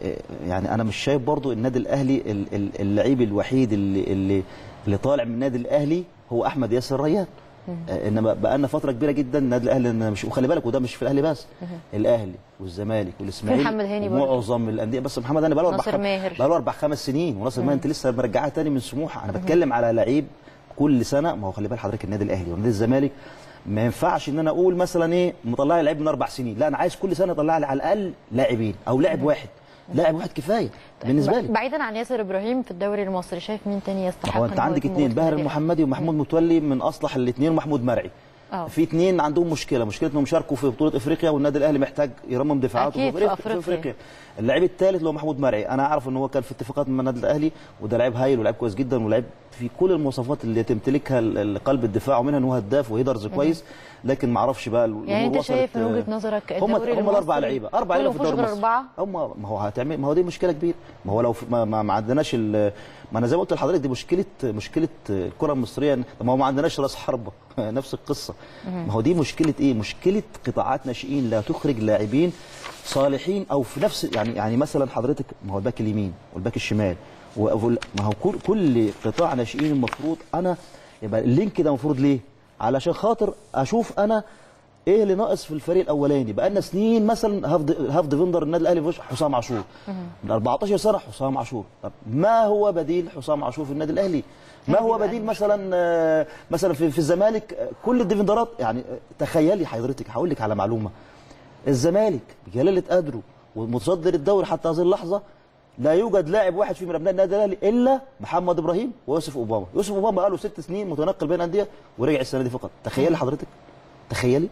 يعني انا مش شايف برضه النادي الاهلي اللعيب الوحيد اللي اللي اللي طالع من النادي الاهلي هو احمد ياسر ريان. انما بقى لنا فتره كبيره جدا النادي الاهلي، انا مش وخلي بالك، وده مش في الاهلي بس، الاهلي والزمالك والاسماعيلي محمد هاني برضه معظم الانديه، بس محمد هاني بقى له اربع بقى له اربع خمس سنين، وناصر ماهر انت لسه مرجعاه تاني من سموحه. انا بتكلم على لعيب كل سنه. ما هو خلي بال حضرتك النادي الاهلي والنادي الزمالك ما ينفعش ان انا اقول مثلا ايه مطلع لي لعيب من اربع سنين، لا انا عايز كل سنه اطلع لي على الاقل لاعبين او لاعب واحد. لاعب واحد كفايه بالنسبه لي. بعيدا عن ياسر ابراهيم في الدوري المصري، شايف مين تاني يستحق؟ هو انت عندك اثنين، باهر المحمدي ومحمود متولي من اصلح الاثنين، ومحمود مرعي. أوه. في اثنين عندهم مشكله، مشكله انهم شاركوا في بطوله افريقيا، والنادي الاهلي محتاج يرمم دفاعاته في افريقيا. افريقيا. اللاعب الثالث اللي هو محمود مرعي، انا اعرف ان هو كان في اتفاقات مع النادي الاهلي، وده لاعب هايل ولاعب كويس جدا، ولاعب في كل المواصفات اللي تمتلكها قلب الدفاع، ومنها ان هو هداف وهيدرز كويس، لكن ما اعرفش بقى يعني انت شايف من وجهه نظرك هم هم الاربع لعيبه اربع لعيبه في الدوري المصري. هم ما هو هتعمل، ما هو دي مشكله كبيره. ما هو لو ما, ما, ما عندناش، ما انا زي ما قلت لحضرتك دي مشكله مشكله الكره المصريه، ما هو ما عندناش راس حربه نفس القصه. ما هو دي مشكله ايه؟ مشكله قطاعات ناشئين لا تخرج لاعبين صالحين، او في نفس يعني يعني مثلا حضرتك، ما هو الباك اليمين والباك الشمال، ما هو كل كل قطاع ناشئين المفروض انا يبقى اللينك ده المفروض ليه؟ علشان خاطر اشوف انا ايه اللي ناقص في الفريق الاولاني. بقى لنا سنين مثلا هاف هاف ديفندر النادي الاهلي حسام عاشور من اربعتاشر سنه، حسام عاشور. طب ما هو بديل حسام عاشور في النادي الاهلي؟ ما هو بديل مثلا مثلا في, في الزمالك كل الديفندرات؟ يعني تخيلي حضرتك، هقول لك على معلومه، الزمالك بجلاله قدره ومتصدر الدوري حتى هذه اللحظه لا يوجد لاعب واحد فيه من ابناء النادي الاهلي الا محمد ابراهيم ويوسف اوباما. يوسف اوباما بقى له ست سنين متنقل بين انديه ورجع السنه دي فقط. تخيلي حضرتك، تخيلي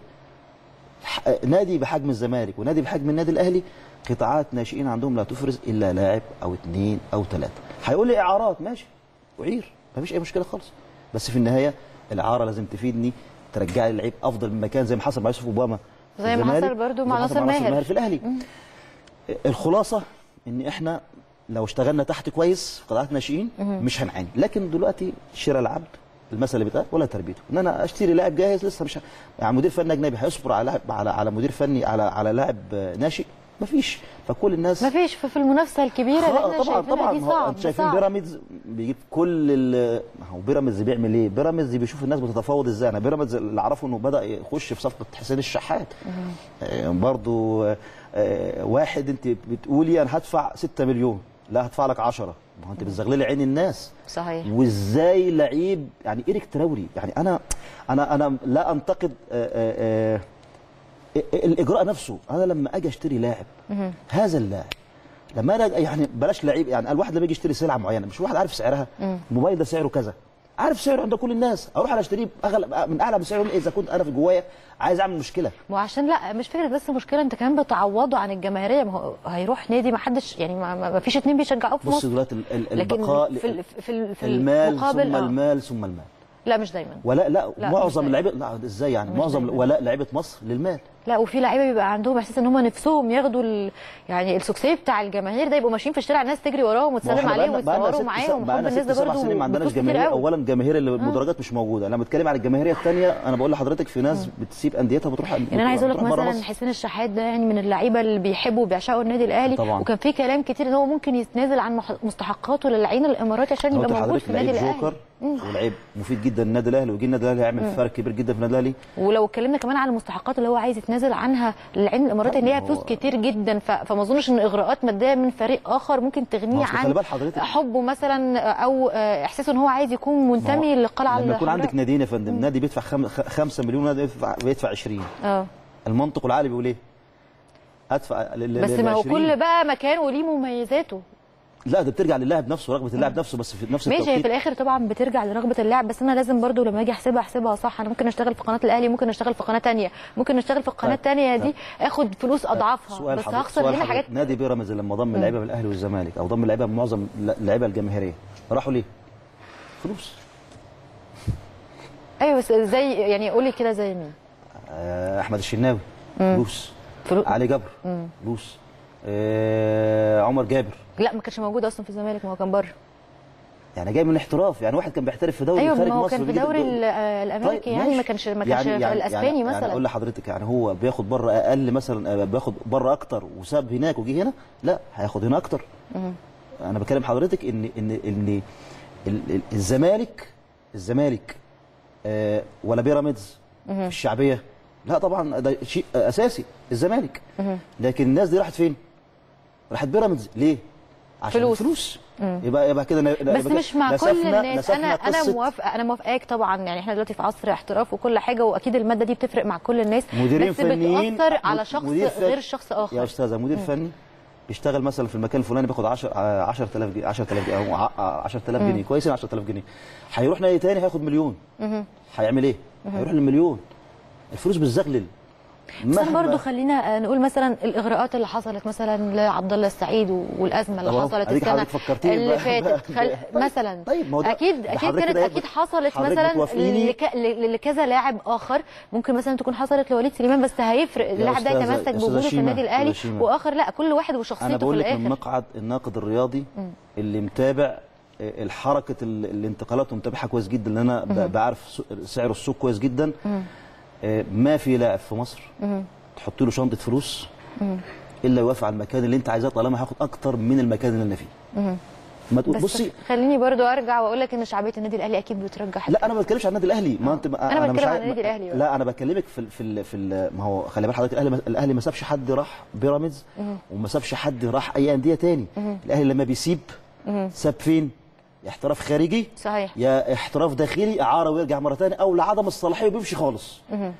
نادي بحجم الزمالك ونادي بحجم النادي الاهلي قطاعات ناشئين عندهم لا تفرز الا لاعب او اثنين او ثلاثه. هيقول لي اعارات، ماشي اعير، ما فيش اي مشكله خالص، بس في النهايه الاعاره لازم تفيدني، ترجع لي لعيب افضل من مكان، زي ما حصل مع يوسف اوباما زي ما حصل برده مع ناصر ماهر في الاهلي. الخلاصه ان احنا لو اشتغلنا تحت كويس في قطاعات ناشئين مش هنعاني. لكن دلوقتي شراء العبد المثل اللي بيتقال ولا تربيته، ان انا اشتري لاعب جاهز لسه مش ه... يعني مدير فني اجنبي هيصبر على على على مدير فني على على لاعب ناشئ؟ مفيش. فكل الناس مفيش في المنافسه الكبيره اللي احنا طبعا شايفينها دي صعب. انتوا شايفين بيراميدز بيجيب كل ال... هو بيراميدز بيعمل ايه؟ بيراميدز بيشوف الناس بتتفاوض ازاي. انا بيراميدز اللي اعرفه انه بدا يخش في صفقه حسين الشحات آه برضو آه واحد انت بتقولي انا هدفع ستة مليون، لا هدفع لك عشرة، ما هو انت بتزغللي عين الناس. صحيح. وازاي لعيب يعني ايريك تراوري، يعني انا انا انا لا انتقد آآ آآ الاجراء نفسه، انا لما اجي اشتري لاعب هذا اللاعب لما انا يعني بلاش لعيب، يعني الواحد لما يجي يشتري سلعه معينه مش واحد عارف سعرها، الموبايل ده سعره كذا، عارف سعره عند كل الناس، اروح انا اشتريه اغلى من اعلى من سعره اذا كنت انا في جوايا عايز اعمل مشكله. وعشان لا مش فكره بس مشكله، انت كمان بتعوضه عن الجماهيريه. ما هو هيروح نادي ما حدش يعني ما, ما فيش اتنين بيشجعوه في مصر. بص دلوقتي البقاء في في في المال ثم المال ثم المال. لا مش دايما. ولا لا, لا معظم اللعيبه، لا ازاي يعني معظم ولا لعيبه مصر للمال. لا وفي لعيبه بيبقى عندهم احساس ان هم نفسهم ياخدوا ال... يعني السكسيه بتاع الجماهير ده، يبقوا ماشيين في الشارع الناس تجري وراهم وتسلم عليهم ويتصوروا معاهم. حب الناس ده برضه ما عندناش جماهير. اولا الجماهير اللي المدرجات مش موجوده. انا بتكلم على الجماهيريه الثانيه، انا بقول لحضرتك في ناس بتسيب انديتها بتروح يعني انا عايز اقول لك مثلا حسين الشحات ده يعني من اللعيبه اللي بيحبوا وبيعشقوا النادي الاهلي طبعا. وكان في كلام كتير ان هو ممكن يتنازل عن مستحقاته للعين الاماراتي عشان يبقى موجود في النادي الاهلي. جوكر ولعيب مفيد جدا للنادي الاهلي، ويجي النادي الاهلي هيعمل فرق كبير جدا في النادي الاهلي. ولو اتكلمنا كمان على المستحقات اللي هو عايز يتنازل عنها للعين الاماراتي ان هي فلوس كتير جدا، فما اظنش ان اغراءات ماديه من فريق اخر ممكن تغنيه عن حبه مثلا او احساسه ان هو عايز يكون منتمي للقلعه الحمراء. لما يكون عندك ناديين يا فندم، نادي بيدفع خمسة مليون ونادي بيدفع بيدفع عشرين، اه المنطق العالي بيقول ايه؟ ادفع بس ما هو كل بقى مكان وليه مميزاته. لا ده بترجع للاعب نفسه، رغبه اللاعب نفسه، بس في نفس التوقيت ماشي. في الاخر طبعا بترجع لرغبه اللاعب، بس انا لازم برضو لما اجي احسبها احسبها صح. انا ممكن اشتغل في قناه الاهلي، ممكن اشتغل في قناه ثانيه، ممكن اشتغل في القناه الثانيه دي اخد فلوس اضعافها، بس هخسر هنا حاجات. نادي بيراميدز لما ضم لعيبه من الاهلي والزمالك او ضم لعيبه من معظم اللعيبه الجماهيريه راحوا ليه؟ فلوس. ايوه بس زي يعني قولي كده زي مين؟ آه احمد الشناوي فلوس، فلوس. علي جبر فلوس، آه عمر جابر لا ما كانش موجود اصلا في الزمالك، ما هو كان بره. يعني جاي من الاحتراف، يعني واحد كان بيحترف في دوري أيوة خارج مصر. مصر. ايوه كان في دوري الامريكي. طيب يعني ما كانش ما كانش يعني يعني الاسباني يعني مثلا. يعني اقول لحضرتك يعني هو بياخد بره اقل مثلا، بياخد بره اكتر وساب هناك وجي هنا؟ لا هياخد هنا اكتر. مم. انا بكلم حضرتك ان ان ان الزمالك الزمالك آه ولا بيراميدز الشعبيه؟ لا طبعا ده شيء اساسي الزمالك. مم. لكن الناس دي راحت فين؟ راحت بيراميدز ليه؟ عشان فلوس, فلوس. يبقى يبقى كده بس مش مع كل الناس. انا انا موافقه انا موافقاك طبعا. يعني احنا دلوقتي في عصر احتراف وكل حاجه، واكيد الماده دي بتفرق مع كل الناس، مديرين بس فنيين بتاثر على شخص غير شخص اخر. يا استاذه مدير مم. فني بيشتغل مثلا في المكان الفلاني بياخد عشرة آلاف جنيه عشرة آلاف جنيه او عشرة آلاف جنيه، كويس. عشرة آلاف جنيه هيروح نادي تاني هياخد مليون، هيعمل ايه؟ هيروح للمليون. الفلوس بتزغلل. بس برضه خلينا نقول مثلا الاغراءات اللي حصلت مثلا لعبد الله السعيد والازمه اللي حصلت السنه اللي فاتت خل... مثلا طيب اكيد اكيد كانت اكيد حصلت مثلا لك... لكذا لاعب اخر. ممكن مثلا تكون حصلت لوليد سليمان، بس هيفرق اللاعب ده يتمسك بوجوده في النادي الاهلي واخر لا. كل واحد وشخصيته في الاخر. انا بقول لك من مقعد الناقد الرياضي م. اللي متابع الحركه الانتقالات ومتابعها كويس جدا، لان انا م. بعرف سعر السوق كويس جدا. م. ما في لاعب في مصر مم. تحط له شنطه فلوس مم. الا يوافق على المكان اللي انت عايزاه، طالما هاخد اكتر من المكان اللي انا فيه. مم. ما تقول بصي خليني برضو ارجع واقول لك ان شعبيه النادي الاهلي اكيد بترجح. لا انا ما بتكلمش عن النادي الاهلي. ما انت انا, أنا بتكلم عن النادي الاهلي. لا انا بكلمك في ال في ال في ال ما هو خلي بال حضرتك، الاهلي الاهلي ما سابش حد راح بيراميدز وما سابش حد راح اي انديه تاني. مم. الاهلي لما بيسيب مم. ساب فين؟ يا احتراف خارجي صحيح، يا احتراف داخلي اعاره ويرجع مره ثانيه، او لعدم الصلاحيه وبيمشي خالص. مم.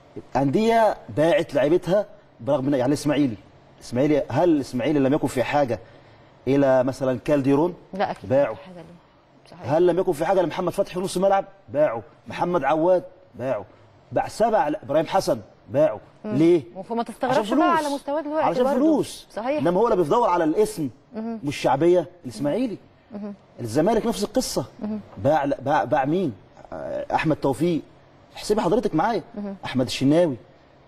أندية باعت لعيبتها برغم يعني الإسماعيلي الإسماعيلي هل الإسماعيلي لم يكن في حاجة إلى مثلا كالديرون؟ لا أكيد باعوا. هل لم يكن في حاجة لمحمد فتحي نص ملعب؟ باعوا. محمد عواد باعوا. باع سبع إبراهيم حسن باعوا. مم. ليه؟ فما تستغربش بقى على مستوى دلوقتي عشان فلوس. صحيح. إنما هو اللي بيدور على الاسم مم. مش الشعبية. الإسماعيلي مم. الزمالك نفس القصة. مم. باع باع باع مين؟ أحمد توفيق. احسبي حضرتك معايا. احمد الشناوي،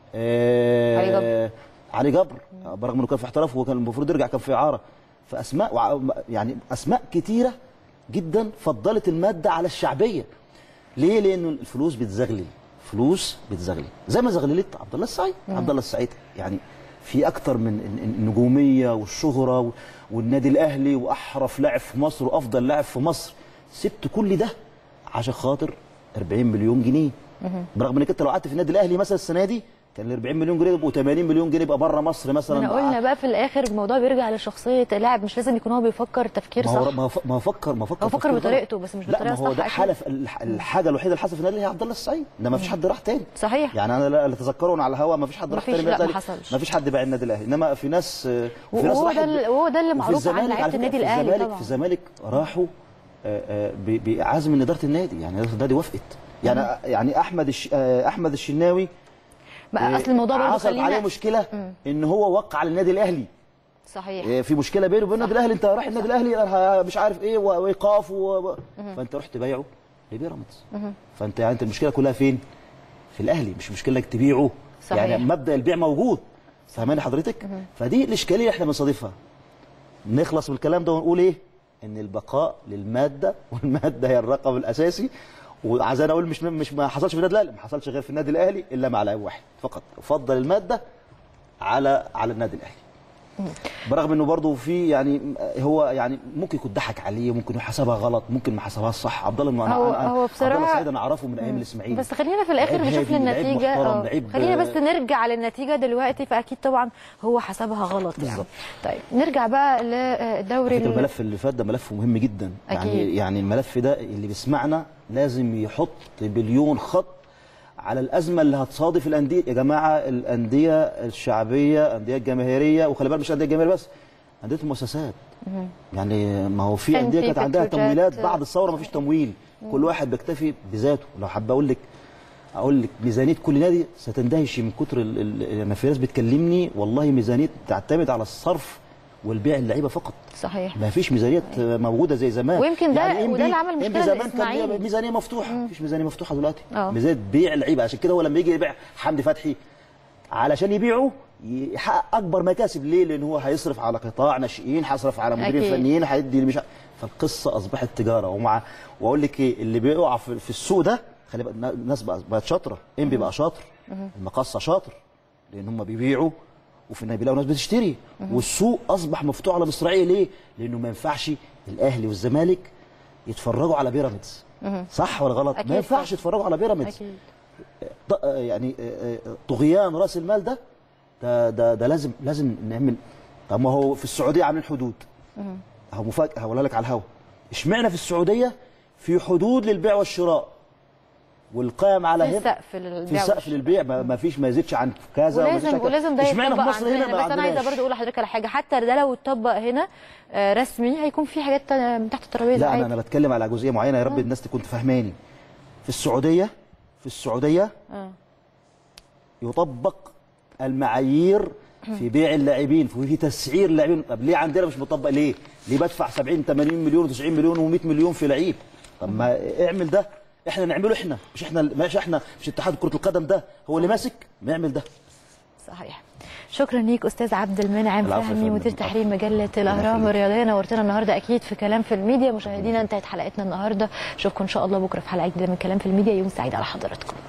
آه علي جبر علي جبر برغم انه كان في احتراف وكان المفروض يرجع كان في اعاره. فاسماء يعني اسماء كتيره جدا فضلت الماده على الشعبيه. ليه؟ لانه الفلوس بتزغلل. فلوس بتزغلل زي ما زغللت عبد الله السعيد. عبد الله السعيد يعني في اكتر من النجوميه والشهره والنادي الاهلي واحرف لاعب في مصر وافضل لاعب في مصر، سبت كل ده عشان خاطر أربعين مليون جنيه. برغم انك انت لو قعدت في النادي الاهلي مثلا السنه دي كان ال أربعين مليون جنيه يبقوا ثمانين مليون جنيه يبقى بره مصر مثلا. احنا قلنا بقى في الاخر الموضوع بيرجع لشخصيه اللاعب، مش لازم يكون هو بيفكر تفكير صح. ما هو ما هو فكر ما فكر هو فكر بطريقته بس مش بطريقه صح. لا ما هو ده حلف الحاجه الوحيده اللي حصل في النادي هي عبد الله السعيد، انما ما فيش حد راح تاني. صحيح. يعني انا اللي اتذكره على الهواء ما فيش حد راح تاني. لا ما حصلش. ما فيش حد باع النادي الاهلي، انما في ناس في ناس راحت. وهو ده اللي معروف عن لعيبه النادي الاهلي طبعا. في الزمالك راحوا بعزم من اداره النادي، يعني اداره النادي وافقت. يعني مم. يعني احمد الش... احمد الشناوي بقى اصل الموضوع برضه خلينا عليه مشكله مم. ان هو وقع على النادي الاهلي. صحيح. في مشكله بينه وبين النادي الاهلي. انت رايح النادي الاهلي مش عارف ايه وايقاف و... فانت رحت تبيعه لبيراميدز. فانت يعني انت المشكله كلها فين؟ في الاهلي، مش مشكله انك تبيعه. صحيح. يعني مبدا البيع موجود، فاهماني حضرتك؟ مم. فدي الاشكاليه اللي احنا بنصادفها. نخلص من الكلام ده ونقول ايه؟ ان البقاء للماده، والماده هي الرقم الاساسي. وعايزين اقول مش مش ما حصلش في النادي الاهلي، ما حصلش غير في النادي الاهلي الا مع لاعب واحد فقط فضل الماده على على النادي الاهلي. برغم انه برضه في يعني هو يعني ممكن يكون ضحك عليه، ممكن حسبها غلط، ممكن ما حسبهاش صح. عبد الله انا هو, هو بصراحه عبد الله السعيد انا اعرفه من ايام الاسماعيلي. بس خلينا في الاخر نشوف النتيجه. اه خلينا بس نرجع للنتيجه دلوقتي. فاكيد طبعا هو حسبها غلط يعني. طيب نرجع بقى للدوري. الملف اللي فات ده ملف مهم جدا. أكيد. يعني يعني الملف ده اللي بيسمعنا لازم يحط بليون خط على الازمه اللي هتصادف الانديه. يا جماعه الانديه الشعبيه، الانديه الجماهيريه، وخلي بالك مش الانديه الجماهيريه بس، انديه المؤسسات. يعني ما هو في كان انديه في كانت عندها بتروجيت. تمويلات بعد الثوره ما فيش تمويل، كل واحد بيكتفي بذاته. لو حابه اقول لك اقول لك ميزانيه كل نادي ستندهش من كتر ال- ال- انا في ناس بتكلمني والله ميزانيه تعتمد على الصرف والبيع اللعيبه فقط. صحيح. ما فيش ميزانيه موجوده زي زمان. ويمكن ده يعني وده اللي عمل إنبي مشكله زمان كان للاسماعيلي. ليها ميزانيه مفتوحه، مفيش ميزانيه مفتوحه دلوقتي. أه. ميزانيه بيع لعيبه، عشان كده هو لما يجي يبيع حمدي فتحي علشان يبيعه يحقق اكبر مكاسب. ليه؟ لان هو هيصرف على قطاع ناشئين، هيصرف على مديرين أكيد. فنيين، هيدي مش ع- فالقصه اصبحت تجاره. ومع واقول لك ايه اللي بيقع في, في السوق ده، خلي بالك الناس بقى- بقت شاطره. انبي بقى شاطر، المقصه شاطر، لان هم بيبيعوا وفي النهايه بيلاقوا ناس بتشتري. والسوق اصبح مفتوح على مصراعيه. ليه؟ لانه ما ينفعش الاهلي والزمالك يتفرجوا على بيراميدز. صح ولا غلط؟ أكيد ما ينفعش صح. يتفرجوا على بيراميدز. اكيد. ط- يعني طغيان راس المال ده ده ده, ده لازم لازم نعمل. طب ما هو في السعوديه عاملين حدود. اهو مفاجاه هقولها لك على الهوا. اشمعنى في السعوديه في حدود للبيع والشراء والقائم على في هنا السقف للبيع في سقف والشراء. للبيع ما ما فيش ما يزيدش عن كذا وما يزيدش ولازم عن كذا. ولازم ده اشمعنى في يتطبق مصر هنا عندنا. ما بس انا عايزه عندناش؟ برضه اقول لحضرتك على حاجه، حتى ده لو اتطبق هنا آه، رسمي هيكون في حاجات تانية من تحت الترابيزه لا عادي. انا انا بتكلم على جزئيه معينه، يا رب الناس تكون تفهماني. في السعوديه في السعوديه اه يطبق المعايير في بيع اللاعبين، وفي تسعير اللاعبين. طب ليه عندنا مش مطبق؟ ليه؟ ليه بدفع سبعين ثمانين مليون و90 مليون و100 مليون في لعيب؟ طب ما اعمل ده، احنا نعمله احنا، مش احنا مش احنا مش اتحاد كرة القدم ده هو اللي ماسك، ما يعمل ده. صحيح. شكرا ليك استاذ عبد المنعم العفو يا فهمي، فندم. مدير تحرير مجله الاهرام يخليك. الرياضيه. نورتنا النهارده اكيد في كلام في الميديا. مشاهدينا انتهت حلقتنا النهارده، اشوفكم ان شاء الله بكره في حلقه جديده من كلام في الميديا. يوم سعيد على حضراتكم.